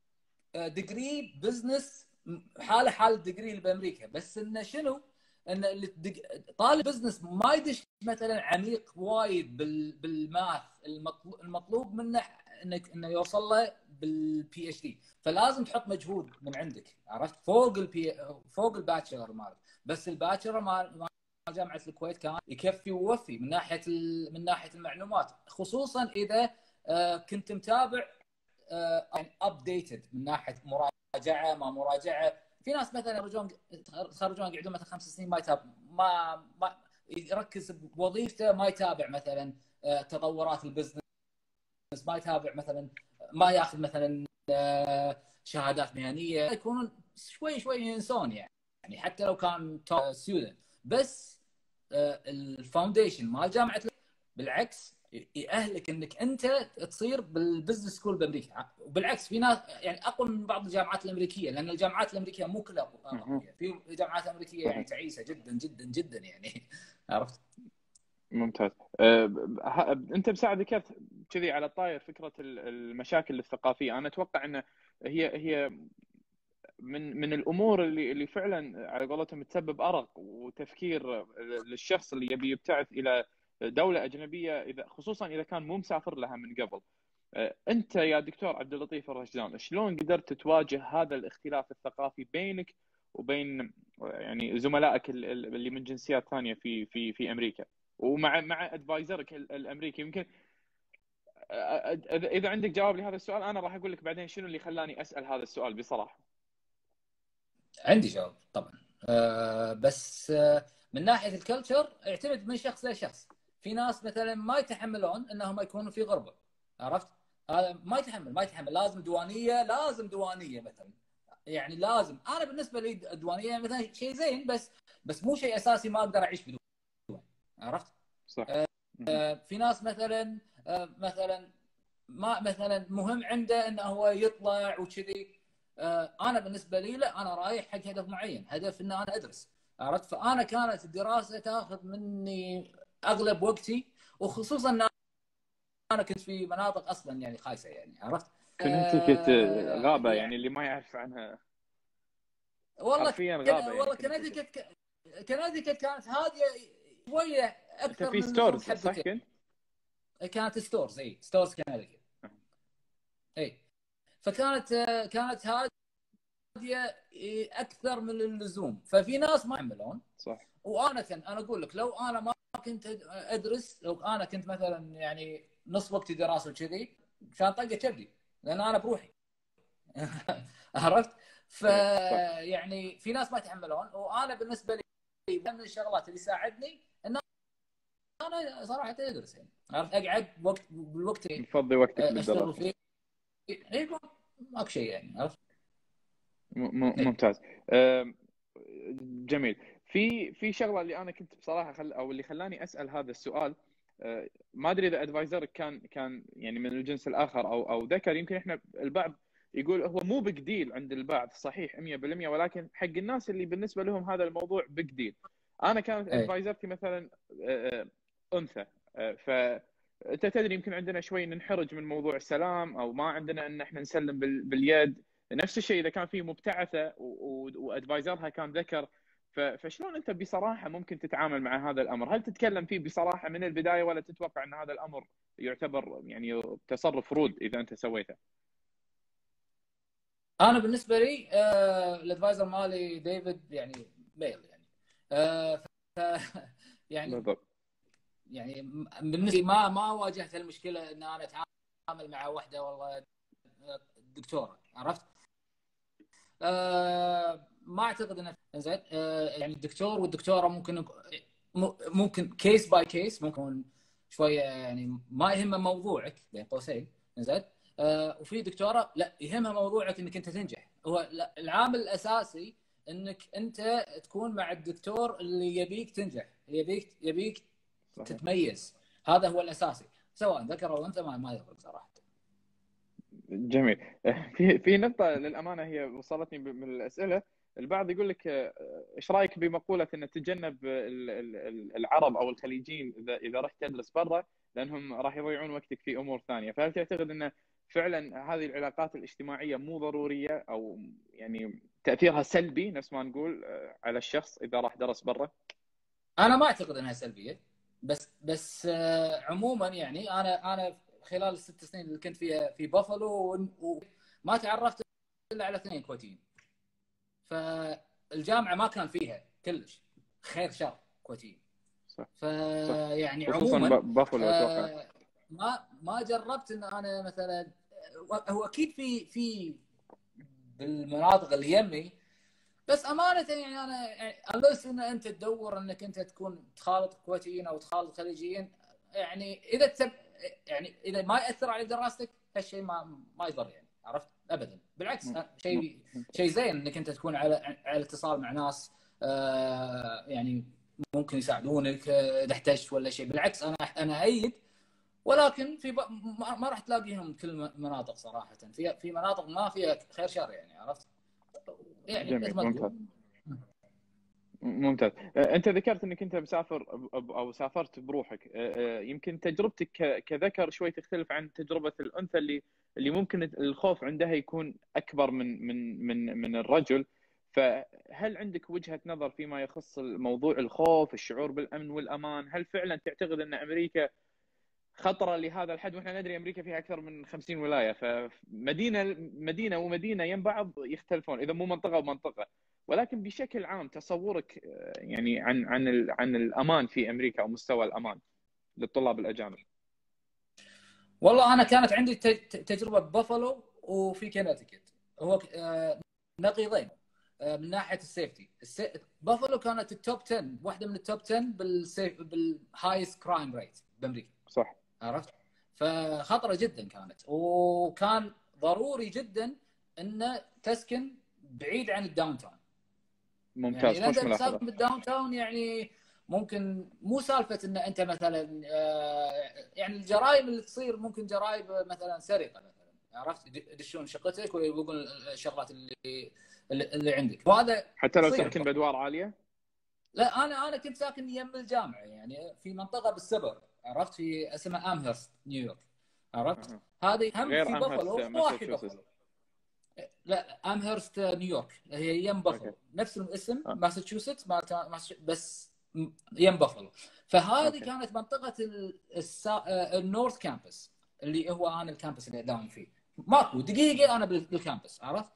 ديجري بزنس، حال الديجري اللي بامريكا، بس انه شنو؟ ان طالب بزنس ما يدش مثلا عميق وايد بالماث المطلوب منه انه يوصل له بالبي اتش دي، فلازم تحط مجهود من عندك، عرفت؟ فوق الباتشلر مالك. بس الباتشلر مال جامعه الكويت كان يكفي ويوفي من ناحيه المعلومات، خصوصا اذا كنت متابع يعني ابديتد من ناحيه مراجعه ما مراجعه. في ناس مثلا يتخرجون يقعدون مثلا 5 سنين ما يتابع، ما يركز بوظيفته، ما يتابع مثلا تطورات البزنس، ما يتابع مثلا، ما ياخذ مثلا شهادات مهنيه، يكونون شوي ينسون يعني حتى لو كان توب ستودنت. بس الفاونديشن مال جامعه بالعكس يأهلك انك انت تصير بالبزنس سكول بامريكا. وبالعكس في ناس يعني اقوى من بعض الجامعات الامريكيه، لان الجامعات الامريكيه مو كلها قويه، في جامعات امريكيه يعني تعيسه جدا جدا جدا يعني. عرفت؟ ممتاز. انت بساعة ذكرت كذي على الطاير فكره المشاكل الثقافيه، انا اتوقع ان هي من الامور اللي فعلا على قولتهم تسبب ارق وتفكير للشخص اللي يبي يبتعث الى دوله اجنبيه، اذا خصوصا اذا كان مو مسافر لها من قبل. انت يا دكتور عبد اللطيف الرشدان شلون قدرت تواجه هذا الاختلاف الثقافي بينك وبين يعني زملائك اللي من جنسيات ثانيه في امريكا، ومع ادفايزرك الامريكي؟ يمكن اذا عندك جواب لهذا السؤال انا راح اقول لك بعدين شنو اللي خلاني اسال هذا السؤال بصراحه. عندي جواب طبعا. بس من ناحيه الكلتشر يعتمد من شخص لشخص. في ناس مثلا ما يتحملون انهم يكونوا في غربه، عرفت؟ هذا ما يتحمل لازم دوانيه مثلا، يعني لازم. انا بالنسبه لي الديوانيه مثلا شيء زين، بس مو شيء اساسي، ما اقدر اعيش بدون، عرفت؟ صح. في ناس مثلا ما مثلا مهم عنده انه هو يطلع وكذي. انا بالنسبه لي لا، انا رايح حق هدف معين، هدف ان انا ادرس، عرفت؟ فانا كانت الدراسه تاخذ مني اغلب وقتي، وخصوصا ان انا كنت في مناطق اصلا يعني خايسه يعني، عرفت؟ كنت غابه يعني اللي ما يعرف عنها والله حرفيا غابه يعني. كنتيكت كانت هاديه شويه انت اكثر في من اللزوم ستورز صح حبتين. كنت؟ كانت ستورز، ستورز كنتيكت، كانت هاديه اكثر من اللزوم، ففي ناس ما يحملون. صح. انا اقول لك، لو انا ما كنت ادرس، لو انا كنت مثلا يعني نص وقتي دراسه وكذي، كان طقه كبدي، لان انا بروحي عرفت؟ يعني في ناس ما يتحملون، وانا بالنسبه لي من الشغلات اللي ساعدني ان انا صراحه ادرس، يعني عرفت؟ اقعد بالوقت تفضي وقتك اشتغل للدراسه. فيه. ماكو شيء يعني، عرفت؟ ممتاز. جميل. في شغله اللي انا كنت بصراحه او اللي خلاني اسال هذا السؤال، ما ادري اذا ادفايزرك كان يعني من الجنس الاخر او ذكر. يمكن احنا البعض يقول هو مو بيج ديل عند البعض، صحيح 100%، ولكن حق الناس اللي بالنسبه لهم هذا الموضوع بيج ديل. انا كانت ادفايزرتي مثلا انثى، فانت تدري يمكن عندنا شوي ننحرج من موضوع السلام، او ما عندنا ان احنا نسلم باليد. نفس الشيء اذا كان في مبتعثه وادفايزرها كان ذكر، فشلون انت بصراحه ممكن تتعامل مع هذا الامر؟ هل تتكلم فيه بصراحه من البدايه، ولا تتوقع ان هذا الامر يعتبر يعني تصرف رود اذا انت سويته؟ انا بالنسبه لي الادفايزر مالي ديفيد يعني ميل يعني، يعني بالضبط. يعني بالنسبه لي ما واجهت المشكله ان انا اتعامل مع واحده والله دكتوره، عرفت؟ ما اعتقد انه زين. يعني الدكتور والدكتوره ممكن كيس باي كيس، ممكن شويه يعني ما يهمه موضوعك بين قوسين، زين. وفي دكتوره لا يهمها موضوعك انك انت تنجح. هو العامل الاساسي انك انت تكون مع الدكتور اللي يبيك تنجح، يبيك صحيح. تتميز. هذا هو الاساسي، سواء ذكر او انثى ما يفرق صراحه. جميل. في نقطة للأمانة هي وصلتني من الأسئلة. البعض يقول لك ايش رايك بمقولة ان تجنب العرب او الخليجيين اذا رحت تدرس برا، لانهم راح يضيعون وقتك في امور ثانية. فهل تعتقد ان فعلا هذه العلاقات الاجتماعية مو ضرورية، او يعني تأثيرها سلبي نفس ما نقول على الشخص اذا راح درس برا؟ انا ما اعتقد انها سلبيه، بس عموما يعني انا خلال الست سنين اللي كنت فيها في بافلو وما تعرفت الا على 2 كويتيين. فالجامعه ما كان فيها كلش خير شر كويتيين. صح. فيعني خصوصا عموما بافلو اتوقع. ما جربت ان انا مثلا، هو اكيد في بالمناطق اللي يمي، بس امانه يعني انا يعني unless ان انت تدور انك انت تكون تخالط كويتيين او تخالط خليجيين، يعني يعني اذا ما ياثر على دراستك هالشيء ما يضر يعني، عرفت؟ ابدا بالعكس، شيء زين انك انت تكون على اتصال مع ناس يعني ممكن يساعدونك اذا احتجت ولا شيء. بالعكس انا ايد، ولكن ما راح تلاقيهم كل مناطق صراحه. في مناطق ما فيها خير شر يعني، عرفت؟ يعني جميل. مثل ما تقول. ممتاز. انت ذكرت انك انت مسافر او سافرت بروحك. يمكن تجربتك كذكر شوي تختلف عن تجربة الانثى اللي ممكن الخوف عندها يكون اكبر من الرجل. فهل عندك وجهة نظر فيما يخص موضوع الخوف، الشعور بالامن والامان؟ هل فعلا تعتقد ان امريكا خطرة لهذا الحد؟ واحنا ندري امريكا فيها اكثر من 50 ولاية، فمدينة ومدينة يم بعض يختلفون، اذا مو منطقة ومنطقة. ولكن بشكل عام تصورك يعني عن الامان في امريكا او مستوى الامان للطلاب الاجانب. والله انا كانت عندي تجربه ببافلو وفي كونتيكت. هو نقيضين من ناحيه السيفتي. بافلو كانت التوب 10، واحده من التوب 10 بالهايست كرايم ريت بامريكا. صح. عرفت؟ فخطره جدا كانت، وكان ضروري جدا ان تسكن بعيد عن الداون تاون. يعني ممتاز. اذا انت خوش ملاحظة. ساكن بالداون تاون يعني ممكن مو سالفه ان انت مثلا يعني الجرائم اللي تصير ممكن جرائم مثلا سرقه مثلا، عرفت؟ يدشون شقتك ويبقون الشغلات اللي عندك، وهذا حتى لو يصير ساكن بادوار عالية؟ لا انا كنت ساكن يم الجامعه، يعني في منطقه بالسبر، عرفت؟ في اسمها امهرست نيويورك، عرفت؟ هذه هم غير في امهرست بافلو نواحي ماساتشوستس؟ بافلو. لا، امهرست نيويورك، هي يم بافلو، نفس الاسم ماساتشوستس بس يم بافلو. فهذه كانت منطقه النورث كامبس، اللي هو انا الكامبس اللي داوم فيه، ماكو دقيقه انا بالكامبس، عرفت؟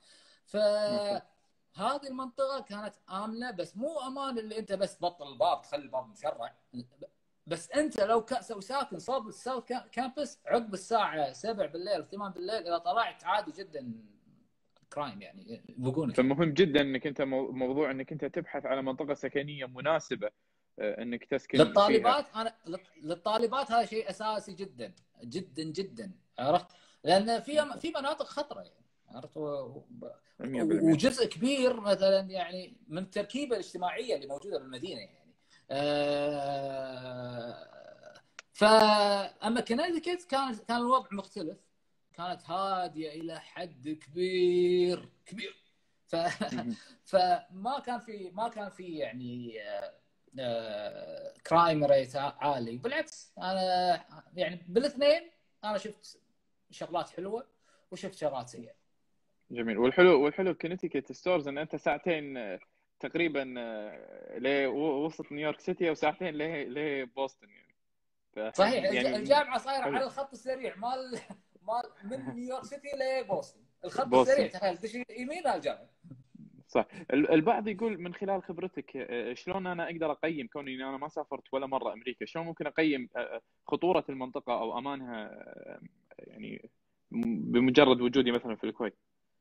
هذه المنطقه كانت امنه، بس مو امان اللي انت بس تبطل الباب تخلي الباب مشرع. بس انت لو ساكن صوب الساوث كامبس، عقب الساعه 7 بالليل 8 بالليل اذا طلعت عادي جدا كرايم، يعني يبقونك. فمهم جدا انك انت موضوع انك انت تبحث على منطقة سكنية مناسبة انك تسكن فيها. للطالبات هذا شيء اساسي جدا جدا جدا، عرفت؟ لان في مناطق خطره يعني، عرفت؟ 100%. وجزء كبير مثلا يعني من التركيبه الاجتماعيه اللي موجوده بالمدينه يعني. فاما كونتيكت كان الوضع مختلف، كانت هاديه الى حد كبير كبير. فما كان في يعني كرايم ريت عالي. بالعكس انا يعني بالاثنين انا شفت شغلات حلوه وشفت شغلات سيئه. جميل. والحلو كونتيكت ستورز ان انت ساعتين تقريبا لوسط نيويورك سيتي، او ساعتين لبوسطن يعني. صحيح، يعني الجامعه صايره حلو. على الخط السريع مال من نيويورك سيتي لبوسطن، الخط السريع، بوسطن. تخيل دش يمين الجامعه. صح. البعض يقول من خلال خبرتك شلون انا اقدر اقيم، كوني انا ما سافرت ولا مره امريكا، شلون ممكن اقيم خطوره المنطقه او امانها يعني بمجرد وجودي مثلا في الكويت؟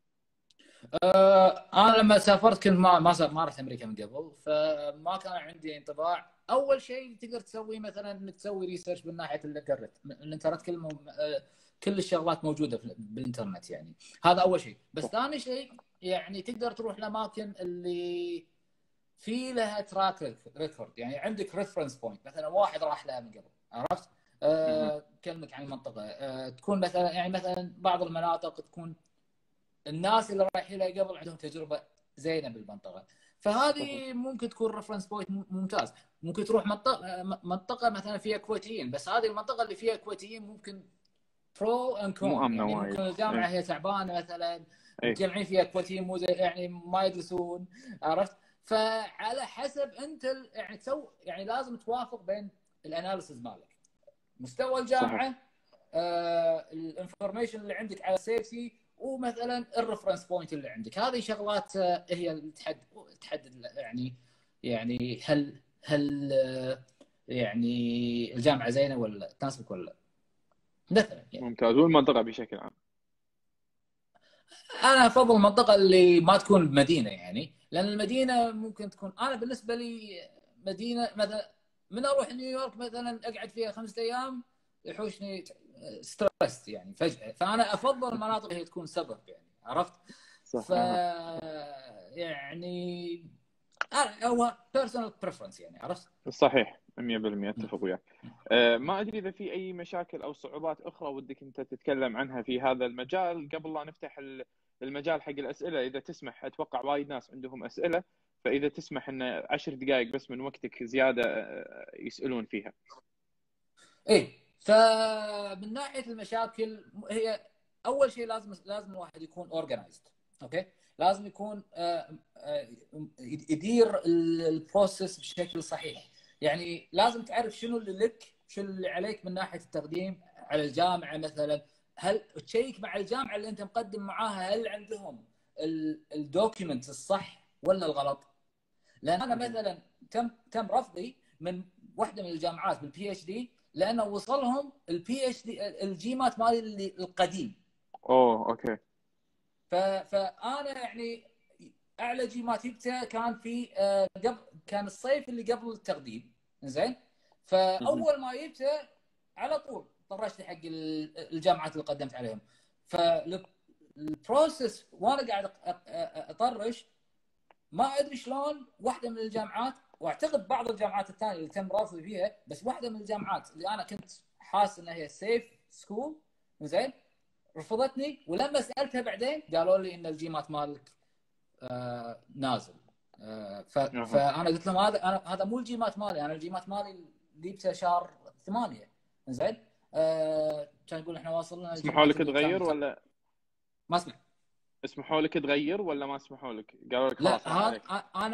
انا لما سافرت كنت ما رحت امريكا من قبل، فما كان عندي انطباع. اول شيء تقدر تسويه مثلا انك تسوي ريسيرش من ناحيه الانترنت كل الشغلات موجوده بالانترنت يعني، هذا اول شيء. بس ثاني شيء يعني تقدر تروح الاماكن اللي في لها تراك ريكورد، يعني عندك ريفرنس بوينت، مثلا واحد راح لها من قبل، عرفت؟ كلمك عن المنطقه، تكون مثلا يعني مثلا بعض المناطق تكون الناس اللي رايحين لها قبل عندهم تجربه زينه بالمنطقه، فهذه ممكن تكون ريفرنس بوينت ممتاز. ممكن تروح منطقه مثلا فيها كويتيين، بس هذه المنطقه اللي فيها كويتيين ممكن برو اند مو كون، امنه يعني وايد. ممكن الجامعه هي تعبانه مثلا، اي متجمعين فيها كويتيين مو يعني ما يدرسون، عرفت؟ فعلى حسب انت يعني يعني لازم توافق بين الاناليسز مالك، مستوى صحيح. الجامعه، الانفورميشن اللي عندك على السيفتي، ومثلا الريفرنس بوينت اللي عندك. هذه شغلات هي اللي تحدد يعني هل يعني الجامعه زينه ولا تناسبك ولا لا، مثلا يعني. ممتاز. والمنطقه بشكل عام؟ انا افضل المنطقه اللي ما تكون بمدينه، يعني لان المدينه ممكن تكون، انا بالنسبه لي مدينه مثلا من اروح نيويورك مثلا اقعد فيها 5 ايام يحوشني ستريس يعني فجاه، فانا افضل المناطق اللي تكون سبب يعني، عرفت؟ ف صح. يعني هو بيرسونال بريفرنس يعني، عرفت؟ صحيح 100% اتفق وياك. ما ادري اذا في اي مشاكل او صعوبات اخرى ودك انت تتكلم عنها في هذا المجال قبل لا نفتح المجال حق الاسئله، اذا تسمح. اتوقع وايد ناس عندهم اسئله، فاذا تسمح ان 10 دقائق بس من وقتك زياده يسالون فيها. ايه، فمن ناحيه المشاكل، هي اول شيء لازم الواحد يكون اورجنايزد، اوكي؟ لازم يكون يدير البروسيس بشكل صحيح، يعني لازم تعرف شنو اللي لك، شنو اللي عليك من ناحيه التقديم على الجامعه مثلا. هل تشيك مع الجامعه اللي انت مقدم معاها هل عندهم الدوكيومنت الصح ولا الغلط؟ لان انا مثلا تم رفضي من واحده من الجامعات بالبي اتش دي لانه وصلهم البي اتش دي الجيمات مالي القديم. اوه اوكي. فانا يعني اعلى جيمات جبته كان في قبل، كان الصيف اللي قبل التقديم، زين. فاول ما جبته على طول طرشت حق الجامعات اللي قدمت عليهم. فالبروسيس وانا قاعد اطرش، ما ادري شلون واحده من الجامعات، واعتقد بعض الجامعات الثانيه اللي تم رفضي فيها، بس واحده من الجامعات اللي انا كنت حاسس انها هي سيف سكول، زين، رفضتني. ولما سالتها بعدين قالوا لي ان الجيمات مالك نازل. فانا قلت لهم هذا مو الجيمات مالي، انا الجيمات مالي جبتها شهر 8، زين. كان يقول احنا واصل لنا اسمحوا الجيمات لك اللي كان تغير ولا ما اسمع. اسمحوا لك تغير ولا ما اسمحوا لك؟ قالوا لك لا، خلاص راح هذا عليك؟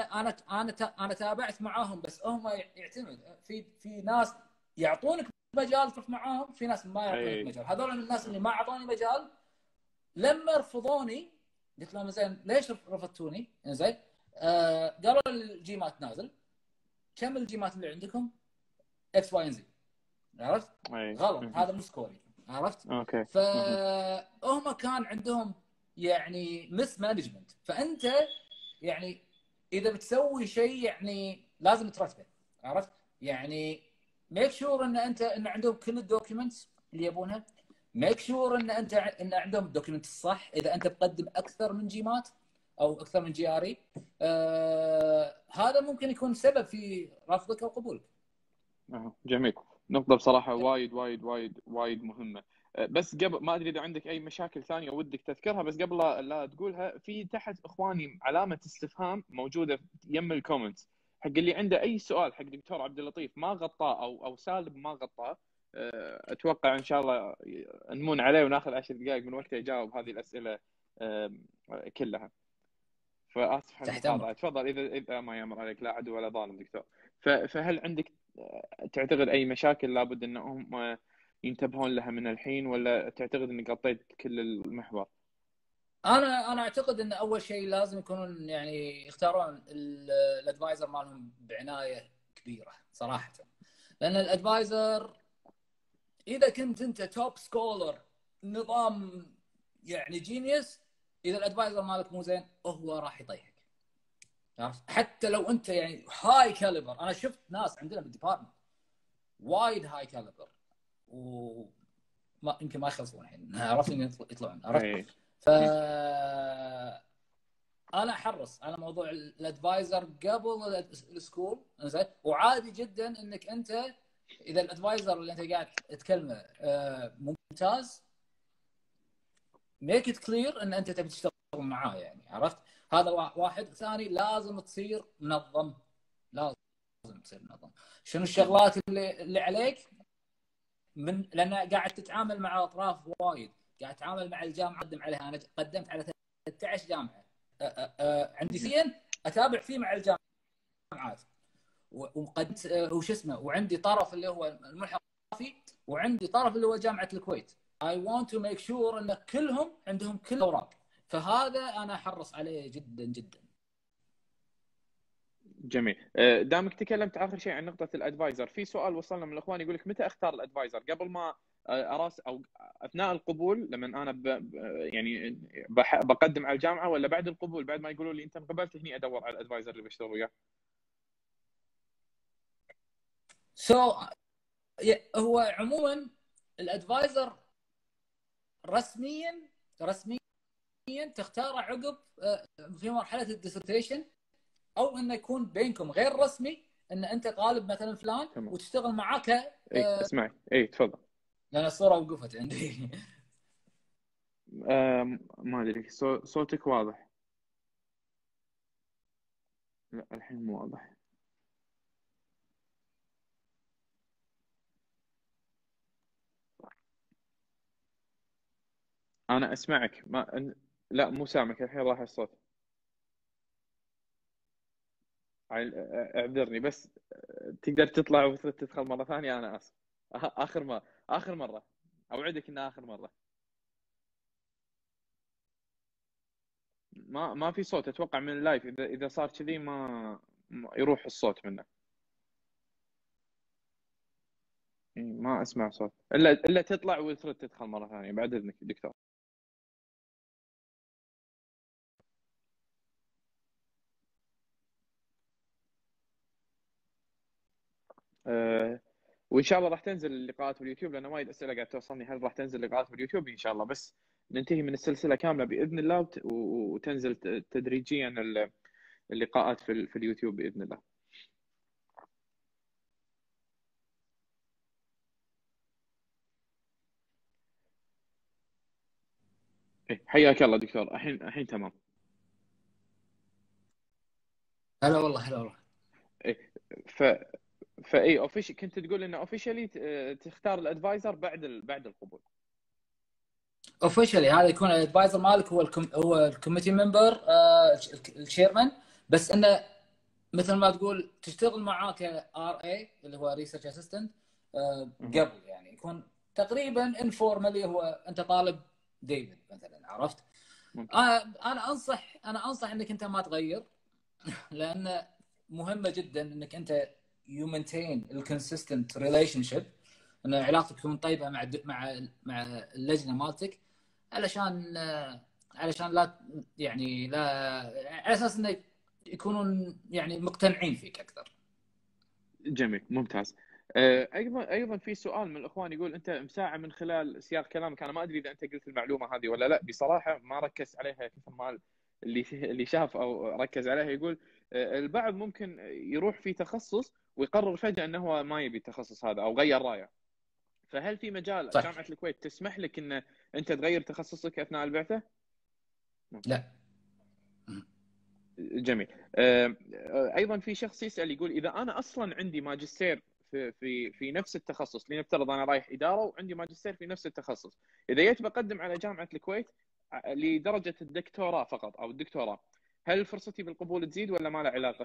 انا تابعت معاهم، بس هم يعتمد في ناس يعطونك مجال تروح معاهم، في ناس ما يعطونك اي. مجال. هذول الناس اللي ما اعطوني مجال لما رفضوني قلت لهم زين ليش رفضتوني؟ زين. قالوا الجيمات نازل، كم الجيمات اللي عندكم؟ اكس واي ان زي، عرفت؟ اي. غلط، هذا مو سكوري، عرفت؟ اوكي. فهم كان عندهم يعني مس مانجمنت. فانت يعني اذا بتسوي شيء يعني لازم ترتبه، عرفت؟ يعني ميك شور ان عندهم كل الدوكيومنتس اللي يبونها، ميك شور ان عندهم الدوكيومنت الصح اذا انت بقدم اكثر من جيمات او اكثر من جي ار اي. هذا ممكن يكون سبب في رفضك او قبولك. جميل. نقطة بصراحة وايد وايد وايد وايد مهمة. بس قبل، ما ادري اذا عندك اي مشاكل ثانية ودك تذكرها، بس قبل لا تقولها، في تحت اخواني علامة استفهام موجودة يم الكومنتس، حق اللي عنده اي سؤال حق دكتور عبد اللطيف ما غطاه او سالم ما غطاه. اتوقع ان شاء الله نمون عليه وناخذ 10 دقائق من وقته يجاوب هذه الاسئلة كلها. فاسف على تحت المقاطعة. امرك. تفضل. اذا ما يمر عليك لا عدو ولا ظالم دكتور. فهل عندك تعتقد اي مشاكل لابد انهم ينتبهون لها من الحين، ولا تعتقد انك غطيت كل المحور؟ انا اعتقد ان اول شيء لازم يكونون يعني يختارون الادفايزر مالهم بعنايه كبيره صراحه، لان الادفايزر اذا كنت انت توب سكولر نظام يعني جينيوس، اذا الادفايزر مالك مو زين هو راح يطيحك، حتى لو انت يعني هاي كاليبر. انا شفت ناس عندنا بالديبارتمنت وايد هاي كاليبر وما يمكن ما يخلصون الحين، عرفت؟ يطلعون، عرفت؟ اي. ف انا احرص على موضوع الادفايزر قبل السكول، زين. وعادي جدا انك انت اذا الادفايزر اللي انت قاعد تكلمه ممتاز، ميك ات كلير ان انت تبي تشتغل معاه، يعني عرفت؟ هذا واحد. ثاني، لازم تصير منظم، لازم تصير منظم. شنو الشغلات اللي عليك؟ لان قاعد تتعامل مع اطراف وايد، قاعد تتعامل مع الجامعه، قدم عليها. انا قدمت على 13 جامعه، عندي سين اتابع فيه مع الجامعات، وقدمت وش اسمه، وعندي طرف اللي هو الملحق فيه، وعندي طرف اللي هو جامعه الكويت. I want to make sure ان كلهم عندهم كل الاوراق، فهذا انا احرص عليه جدا جدا. جميل. دامك تكلمت اخر شيء عن نقطه الادفايزر، في سؤال وصلنا من الاخوان يقول لك متى اختار الادفايزر؟ قبل ما اراس او اثناء القبول لما انا يعني بقدم على الجامعه، ولا بعد القبول بعد ما يقولوا لي انت انقبلت هني ادور على الادفايزر اللي بشتغل وياه؟ هو عموما الادفايزر رسميا تختاره عقب في مرحله الديسرتيشن، او انه يكون بينكم غير رسمي ان انت طالب مثلا فلان تمام. وتشتغل معاه اي اسمعي، اي تفضل. لان الصوره وقفت عندي. ما ادري صوتك واضح؟ لا الحين مو واضح. انا اسمعك لا مو سامعك الحين، راح الصوت. اعذرني بس، تقدر تطلع وتدخل مره ثانيه؟ انا اسف. اخر مره اوعدك انها اخر مره. ما في صوت اتوقع من اللايف، اذا صار كذي ما يروح الصوت منه. ما اسمع صوت الا تطلع وترد تدخل مره ثانيه بعد اذنك دكتور. أه وان شاء الله راح تنزل اللقاءات باليوتيوب، لان وايد اسئله قاعد توصلني هل راح تنزل لقاءات باليوتيوب. ان شاء الله بس ننتهي من السلسله كامله باذن الله، وتنزل تدريجيا اللقاءات في اليوتيوب باذن الله. إيه، حياك الله دكتور. الحين تمام. هلا والله، هلا والله. إيه ف فاي اوفيش كنت تقول انه اوفيشلي تختار الادفايزر بعد القبول. اوفشلي هذا يكون الادفايزر مالك هو الكوميتي ممبر، الشيرمان. بس انه مثل ما تقول تشتغل معاه كار اي اللي هو ريسيرش اسيستنت قبل، يعني يكون تقريبا انفورمالي، هو انت طالب ديفيد مثلا، عرفت؟ انا انصح انك انت ما تغير، لان مهمه جدا انك انت يو مينتين الكونسيستنت ريليشن شيب، ان علاقتك تكون طيبه مع اللجنه مالتك، علشان لا يعني لا على اساس انه يكونون يعني مقتنعين فيك اكثر. جميل ممتاز. ايضا في سؤال من الاخوان يقول انت مساعة من خلال سياق كلامك، انا ما ادري اذا انت قلت المعلومه هذه ولا لا، بصراحه ما ركز عليها كثر ما اللي شاف او ركز عليها. يقول البعض ممكن يروح في تخصص ويقرر فجاه انه هو ما يبي التخصص هذا او غير رايه، فهل في مجال صح. جامعه الكويت تسمح لك ان انت تغير تخصصك اثناء البعثه؟ لا. جميل. ايضا في شخص يسال يقول اذا انا اصلا عندي ماجستير في نفس التخصص، لنفترض انا رايح اداره وعندي ماجستير في نفس التخصص، اذا جيت بقدم على جامعه الكويت لدرجه الدكتوراه فقط او الدكتوراه، هل فرصتي بالقبول تزيد ولا ما له علاقه؟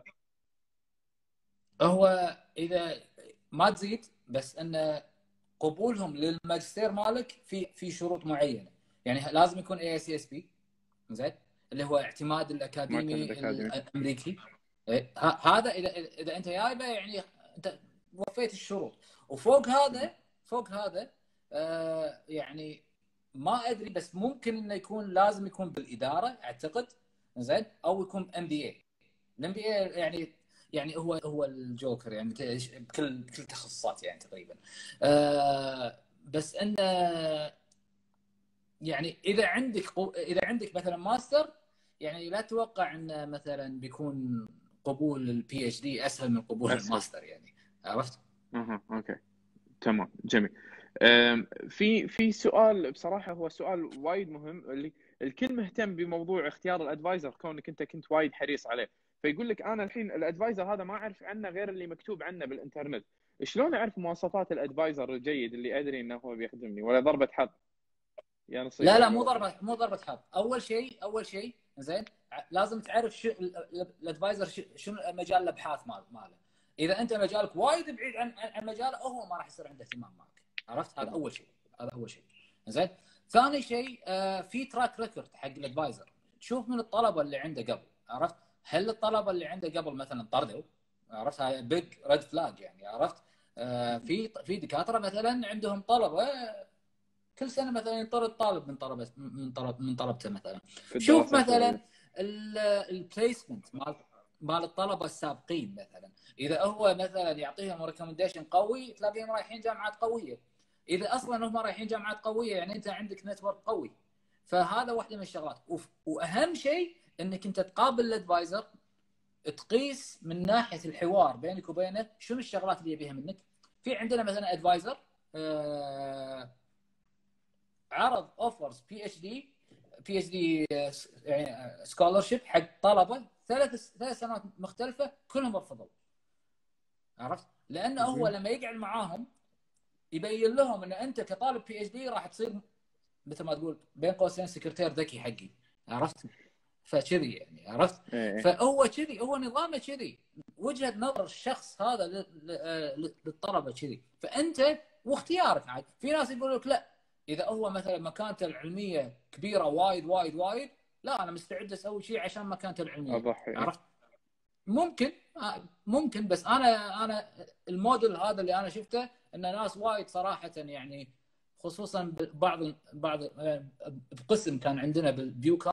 هو اذا ما تزيد، بس ان قبولهم للماجستير مالك في شروط معينه، يعني لازم يكون AICSB، زين، اللي هو اعتماد معتمد الاكاديمي اكاديمي. الامريكي. هذا اذا انت جايبه، يعني انت وفيت الشروط. وفوق هذا يعني ما ادري، بس ممكن انه يكون لازم يكون بالاداره اعتقد، زين، او يكون MBA. الMBA يعني هو الجوكر، يعني بكل تخصصات يعني تقريبا. بس انه يعني اذا عندك مثلا ماستر، يعني لا تتوقع ان مثلا بيكون قبول البي اتش دي اسهل من قبول اسهل. الماستر يعني، عرفت؟ اها اوكي تمام جميل. في سؤال بصراحه، هو سؤال وايد مهم، اللي الكل مهتم بموضوع اختيار الادفايزر، كونك انت كنت وايد حريص عليه. فيقول لك انا الحين الادفايزر هذا ما اعرف عنه غير اللي مكتوب عنه بالانترنت، شلون اعرف مواصفات الادفايزر الجيد اللي ادري انه هو بيخدمني؟ ولا ضربه حظ يا نصيب لا على قولتهم؟ مو ضربه حظ. اول شيء زين لازم تعرف شو الادفايزر شنو مجال الابحاث ماله. اذا انت مجالك وايد بعيد عن مجاله، هو ما راح يصير عنده اهتمام معك، عرفت؟ هذا تمام. اول شيء. زين. ثاني شيء في تراك ريكورد حق الادفايزر، تشوف من الطلبه اللي عنده قبل، عرفت؟ هل الطلبه اللي عنده قبل مثلا طردوا؟ عرفت؟ هاي بيج ريد فلاج يعني، عرفت؟ في دكاتره مثلا عندهم طلبه كل سنه مثلا ينطرد طالب من طلبته مثلا. في شوف الدراسات مثلا البليسمنت مال الطلبه السابقين مثلا، اذا هو مثلا يعطيهم ريكومنديشن قوي تلاقيهم رايحين جامعات قويه. اذا اصلا هم رايحين جامعات قويه يعني انت عندك نتورك قوي. فهذا واحده من الشغلات. واهم شيء انك انت تقابل الادفايزر، تقيس من ناحيه الحوار بينك وبينه شنو الشغلات اللي يبيها منك. في عندنا مثلا ادفايزر عرض اوفرز بي اتش دي يعني سكولرشيب حق طلبه ثلاث سنوات مختلفه كلهم رفضوا، عرفت؟ لانه هو لما يقعد معاهم يبين لهم ان انت كطالب بي اتش دي راح تصير مثل ما تقول بين قوسين سكرتير ذكي حقي، عرفت؟ فكذي يعني، عرفت؟ ايه فهو كذي، هو نظامه كذي، وجهه نظر الشخص هذا للطلبه كذي. فانت واختيارك عاد. في ناس يقول لك لا، اذا هو مثلا مكانته العلميه كبيره وايد، لا انا مستعد اسوي شيء عشان مكانته العلميه، اضحي ايه. عرفت؟ ممكن بس انا الموديل هذا اللي انا شفته ان ناس وايد صراحه يعني، خصوصا بعض بقسم كان عندنا بالبيوكان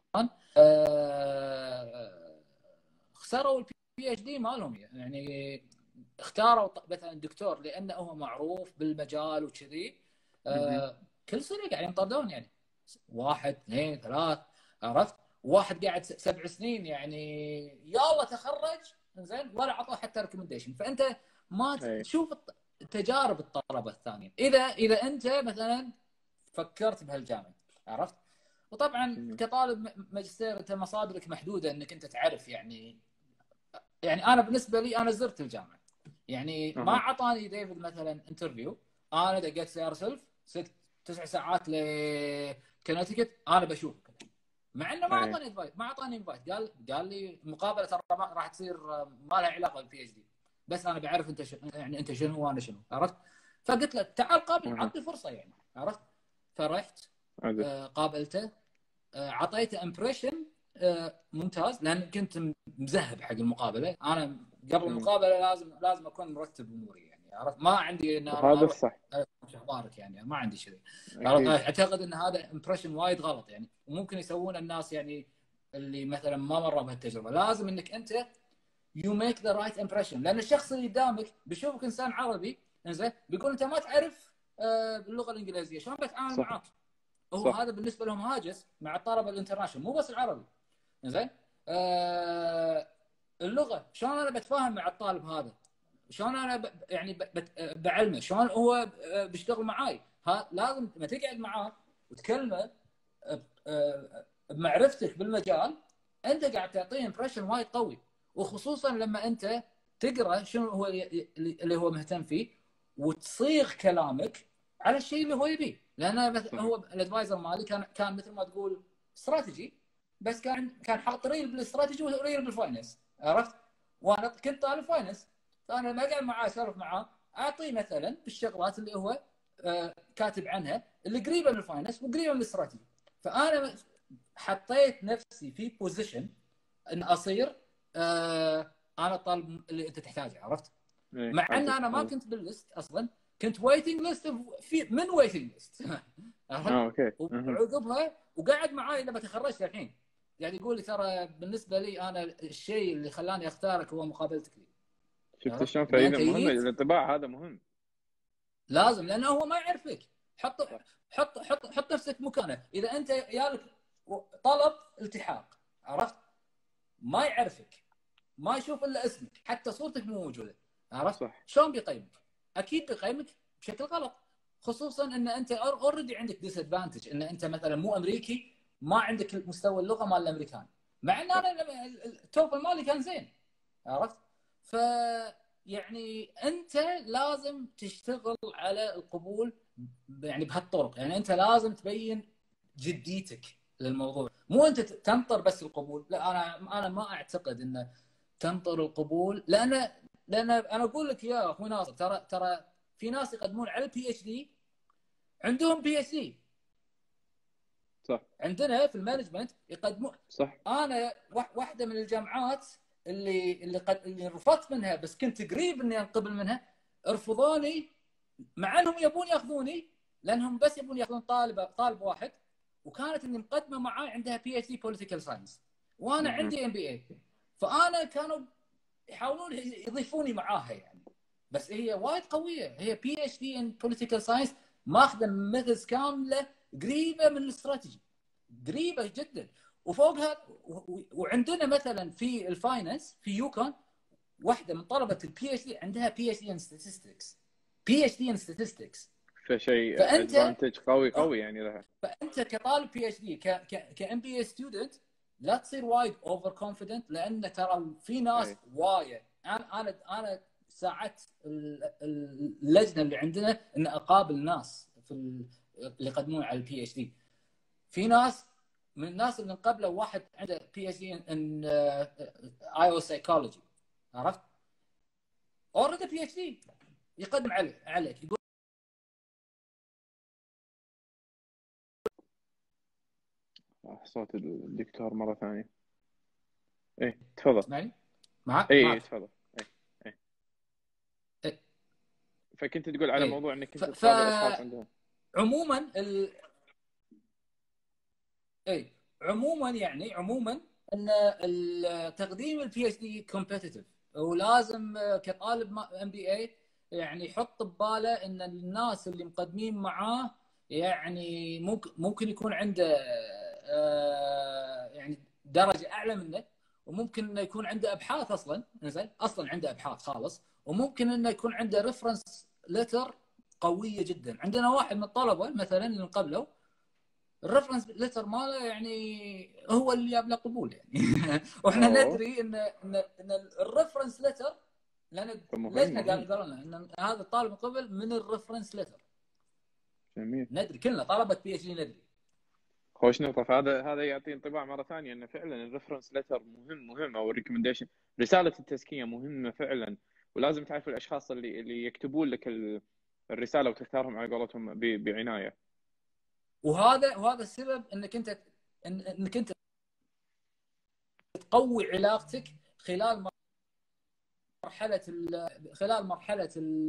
خسروا البي اتش دي مالهم يعني. اختاروا مثلا دكتور لانه هو معروف بالمجال وكذي، كل سنه قاعدين ينطردون يعني، واحد اثنين ثلاث، عرفت؟ واحد قاعد 7 سنين يعني يلا تخرج زين ولا عطوه حتى ريكومنديشن. فانت ما ايه. تشوف تجارب الطلبه الثانيين اذا انت مثلا فكرت بهالجامعه، عرفت؟ وطبعا كطالب ماجستير انت مصادرك محدوده انك انت تعرف يعني. انا بالنسبه لي انا زرت الجامعه يعني، ما اها اعطاني ديفيد مثلا انترفيو، انا دقيت سياره سلف 9 ساعات لكونتيكت انا بشوفك، مع انه ايه. ما اعطاني انفايت. قال لي المقابله ترى راح تصير ما لها علاقه بالبي اتش دي، بس انا بعرف انت يعني انت شنو وانا شنو، عرفت؟ فقلت له تعال قابل، اها عطني فرصه يعني، عرفت؟ فرحت عدل. قابلته، اعطيته امبريشن ممتاز، لان كنت مذهب حق المقابله. انا قبل المقابله لازم اكون مرتب اموري يعني، عرفت؟ ما عندي ان انا وهذا اروح الصح. ايش اخبارك يعني، ما عندي شيء. اكيد. اعتقد ان هذا امبريشن وايد غلط يعني، وممكن يسوون الناس يعني اللي مثلا ما مروا بهالتجربه. لازم انك انت يو ميك ذا رايت امبريشن، لان الشخص اللي قدامك بيشوفك انسان عربي انزين، بيقول انت ما تعرف اللغه الانجليزيه، شلون بتعامل صح معاك؟ هو صح. هذا بالنسبه لهم هاجس مع الطلبه الانترناشونال، مو بس العربي. زين اللغه شلون انا بتفاهم مع الطالب هذا؟ شلون انا يعني بعلمه؟ شلون هو بيشتغل معاي؟ لازم لما تقعد معاه وتكلمه بمعرفتك بالمجال انت قاعد تعطيه امبريشن وايد قوي، وخصوصا لما انت تقرا شنو هو اللي هو مهتم فيه، وتصيغ كلامك على الشيء اللي هو يبيه. لان صحيح. هو الادفايزر مالي كان مثل ما تقول استراتيجي، بس كان حاط ريل بالاستراتيجي وريل بالفاينانس، عرفت؟ وانا كنت طالب فاينانس، فانا لما اقعد معاه اسولف معاه اعطيه مثلا بالشغلات اللي هو كاتب عنها اللي قريبه من الفاينانس وقريبه من الاستراتيجي. فانا حطيت نفسي في بوزيشن ان اصير انا الطالب اللي انت تحتاجه، عرفت؟ ايه مع ان عدل انا ما عدل. كنت بالليست اصلا، كنت ويتنج ليست من ويتنج ليست عرفت؟ اوكي. وعقبها وقعد معاي لما تخرجت الحين يعني يقول لي ترى بالنسبه لي انا الشيء اللي خلاني اختارك هو مقابلتك لي، شفت عرفت؟ شلون؟ ان فاذا انت مهم جيت الانطباع هذا مهم. لازم، لانه هو ما يعرفك. حط صح. حط نفسك مكانه. اذا انت يالك طلب التحاق عرفت؟ ما يعرفك، ما يشوف الا اسمك، حتى صورتك مو موجوده، عرفت؟ صح. شلون بيقيمك؟ اكيد بيقيمك بشكل غلط، خصوصا ان انت اوريدي عندك ديس ادفانتج، ان انت مثلا مو امريكي، ما عندك مستوى اللغه مال الامريكان، مع ان صح. انا التوفل مالي كان زين، عرفت؟ ف يعني انت لازم تشتغل على القبول يعني بهالطرق، يعني انت لازم تبين جديتك للموضوع، مو انت تنطر بس القبول. لا، انا ما اعتقد انه تنطر القبول، لان انا اقول لك يا اخوي ناصر، ترى في ناس يقدمون على البي اتش دي عندهم بي اتش دي. صح. عندنا في المانجمنت يقدمون. صح. انا واحده من الجامعات اللي رفضت منها، بس كنت قريب اني انقبل منها، رفضوني مع انهم يبون ياخذوني، لانهم بس يبون ياخذون طالب واحد، وكانت اللي مقدمه معاي عندها بي اتش دي بوليتيكال ساينس، وانا عندي ام بي اي، فانا كانوا يحاولون يضيفوني معاها يعني. بس هي وايد قويه، هي بي اتش دي ان بوليتيكال ساينس، ماخذه ميثودز كامله قريبه من الاستراتيجي، قريبه جدا. وفوقها وعندنا مثلا في الفاينانس في يوكون، واحده من طلبه البي اتش دي عندها بي اتش دي ان ستاتستكس، بي اتش دي ان ستاتستكس. فشيء فانت ادفانتج قوي يعني لها. فانت كطالب بي اتش دي، كام بي اي ستودنت، لا تصير وايد اوفر كونفدنت، لان ترى في ناس اي. وايد. انا ساعدت اللجنه اللي عندنا ان اقابل ناس اللي يقدمون على البي اتش دي. في ناس من الناس اللي نقبله، واحد عنده بي اتش دي ان اي او سايكولوجي، عرفت؟ اوريدي بي اتش دي، يقدم عليك يقول صوت الدكتور مره ثانيه. ايه تفضل. اسمعني معك اي معك تفضل. اي. اي. اي فكنت تقول على اي موضوع انك كنت تقابل اشخاص عندهم. عموما اي عموما يعني عموما ان تقديم البي اتش دي كومبتيتيف، ولازم كطالب ام بي اي يعني يحط بباله ان الناس اللي مقدمين معاه يعني ممكن يكون عنده يعني درجه اعلى منه، وممكن انه يكون عنده ابحاث اصلا، زين اصلا عنده ابحاث خالص، وممكن انه يكون عنده ريفرنس لتر قويه جدا. عندنا واحد من الطلبه مثلا اللي قبله، الريفرنس ليتر ماله يعني هو اللي جاب له قبول يعني. واحنا اوه. ندري ان الريفرنس ليتر، لان مهم اللجنه مهم. قالوا لنا ان هذا الطالب قبل من الريفرنس ليتر. جميل. ندري كلنا طلبه بي اتش دي ندري. خوش نقطة. فهذا يعطي انطباع مرة ثانية انه فعلا الريفرنس لتر مهم او الريكومنديشن، رسالة التزكية مهمة فعلا، ولازم تعرف الاشخاص اللي يكتبون لك الرسالة وتختارهم على قولتهم بعناية. وهذا السبب انك انت تقوي علاقتك مرحله خلال مرحله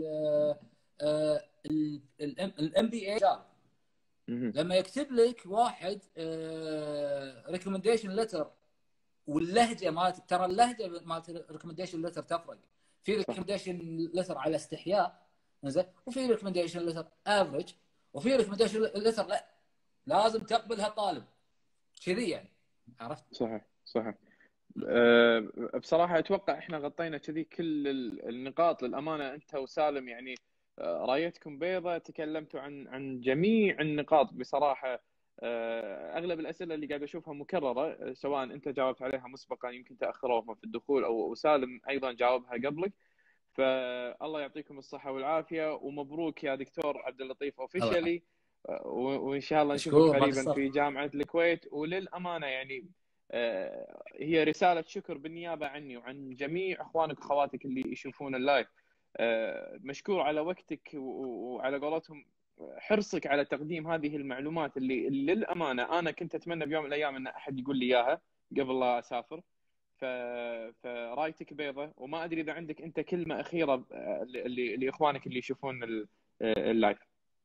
الام بي اي. مهم. لما يكتب لك واحد ريكومنديشن ليتر، واللهجه مالت، ترى اللهجه مالت الريكومنديشن ليتر تفرق. في صح. ريكومنديشن ليتر على استحياء، زين، وفي ريكومنديشن ليتر افريج، وفي ريكومنديشن ليتر لا، لازم تقبل هالطالب كذي يعني، عرفت؟ صحيح. صحيح. بصراحة أتوقع إحنا غطينا كذي كل النقاط للأمانة. أنت وسالم يعني رايتكم بيضة، تكلمتوا عن جميع النقاط بصراحة. أغلب الأسئلة اللي قاعد أشوفها مكررة، سواء أنت جاوبت عليها مسبقا يمكن تأخروها في الدخول، أو سالم أيضا جاوبها قبلك. فالله يعطيكم الصحة والعافية، ومبروك يا دكتور عبد اللطيف الله اوفيشلي. وإن شاء الله نشوفك مشكور، ما قريبا قصرت. في جامعة الكويت. وللأمانة يعني هي رسالة شكر بالنيابة عني وعن جميع أخوانك وأخواتك اللي يشوفون اللايف. مشكور على وقتك وعلى قولتهم حرصك على تقديم هذه المعلومات اللي للأمانة أنا كنت أتمنى بيوم من الأيام أن أحد يقول لي إياها قبل لا أسافر. فرايتك بيضة، وما أدري إذا عندك أنت كلمة أخيرة لإخوانك اللي يشوفون اللايف.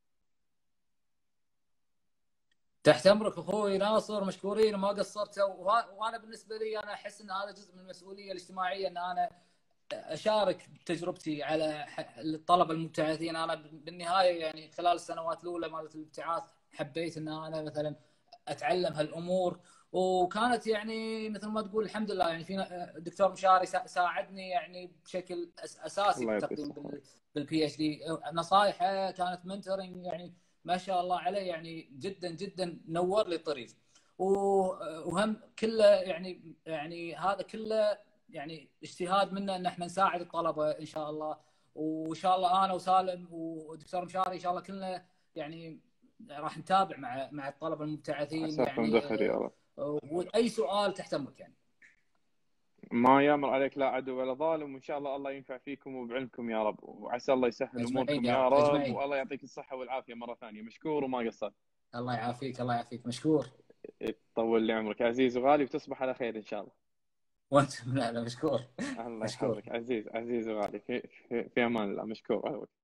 تحت امرك اخوي ناصر، مشكورين وما قصرتوا. وانا بالنسبه لي انا احس ان هذا جزء من المسؤوليه الاجتماعيه، ان انا اشارك تجربتي على الطلبه المبتعثين. انا بالنهايه يعني خلال السنوات الاولى مالت الابتعاث حبيت ان انا مثلا اتعلم هالامور. وكانت يعني مثل ما تقول الحمد لله يعني في الدكتور مشاري ساعدني يعني بشكل اساسي الله يعطيك بالتقديم الصحة. بالبي اتش دي. نصائحه كانت منتورنج يعني ما شاء الله عليه، يعني جدا جدا نور لي الطريق. وهم كله يعني هذا كله يعني اجتهاد منا ان احنا نساعد الطلبه ان شاء الله. وان شاء الله انا وسالم ودكتور مشاري ان شاء الله كلنا يعني راح نتابع مع الطلبه المبتعثين عساكم يعني. بخير يا رب. واي سؤال تحت امرك يعني. ما يامر عليك لا عدو ولا ظالم، وان شاء الله الله ينفع فيكم وبعلمكم يا رب، وعسى الله يسهل اجمعين اموركم يا يا رب رب، اجمعين. والله يعطيك الصحه والعافيه مره ثانيه. مشكور وما قصرت. الله يعافيك الله يعافيك مشكور. طول لي عمرك عزيز وغالي، وتصبح على خير ان شاء الله. وانت لا مشكور. الله مشكور. يحفظك عزيز، عزيز وغالي، في امان الله. مشكور.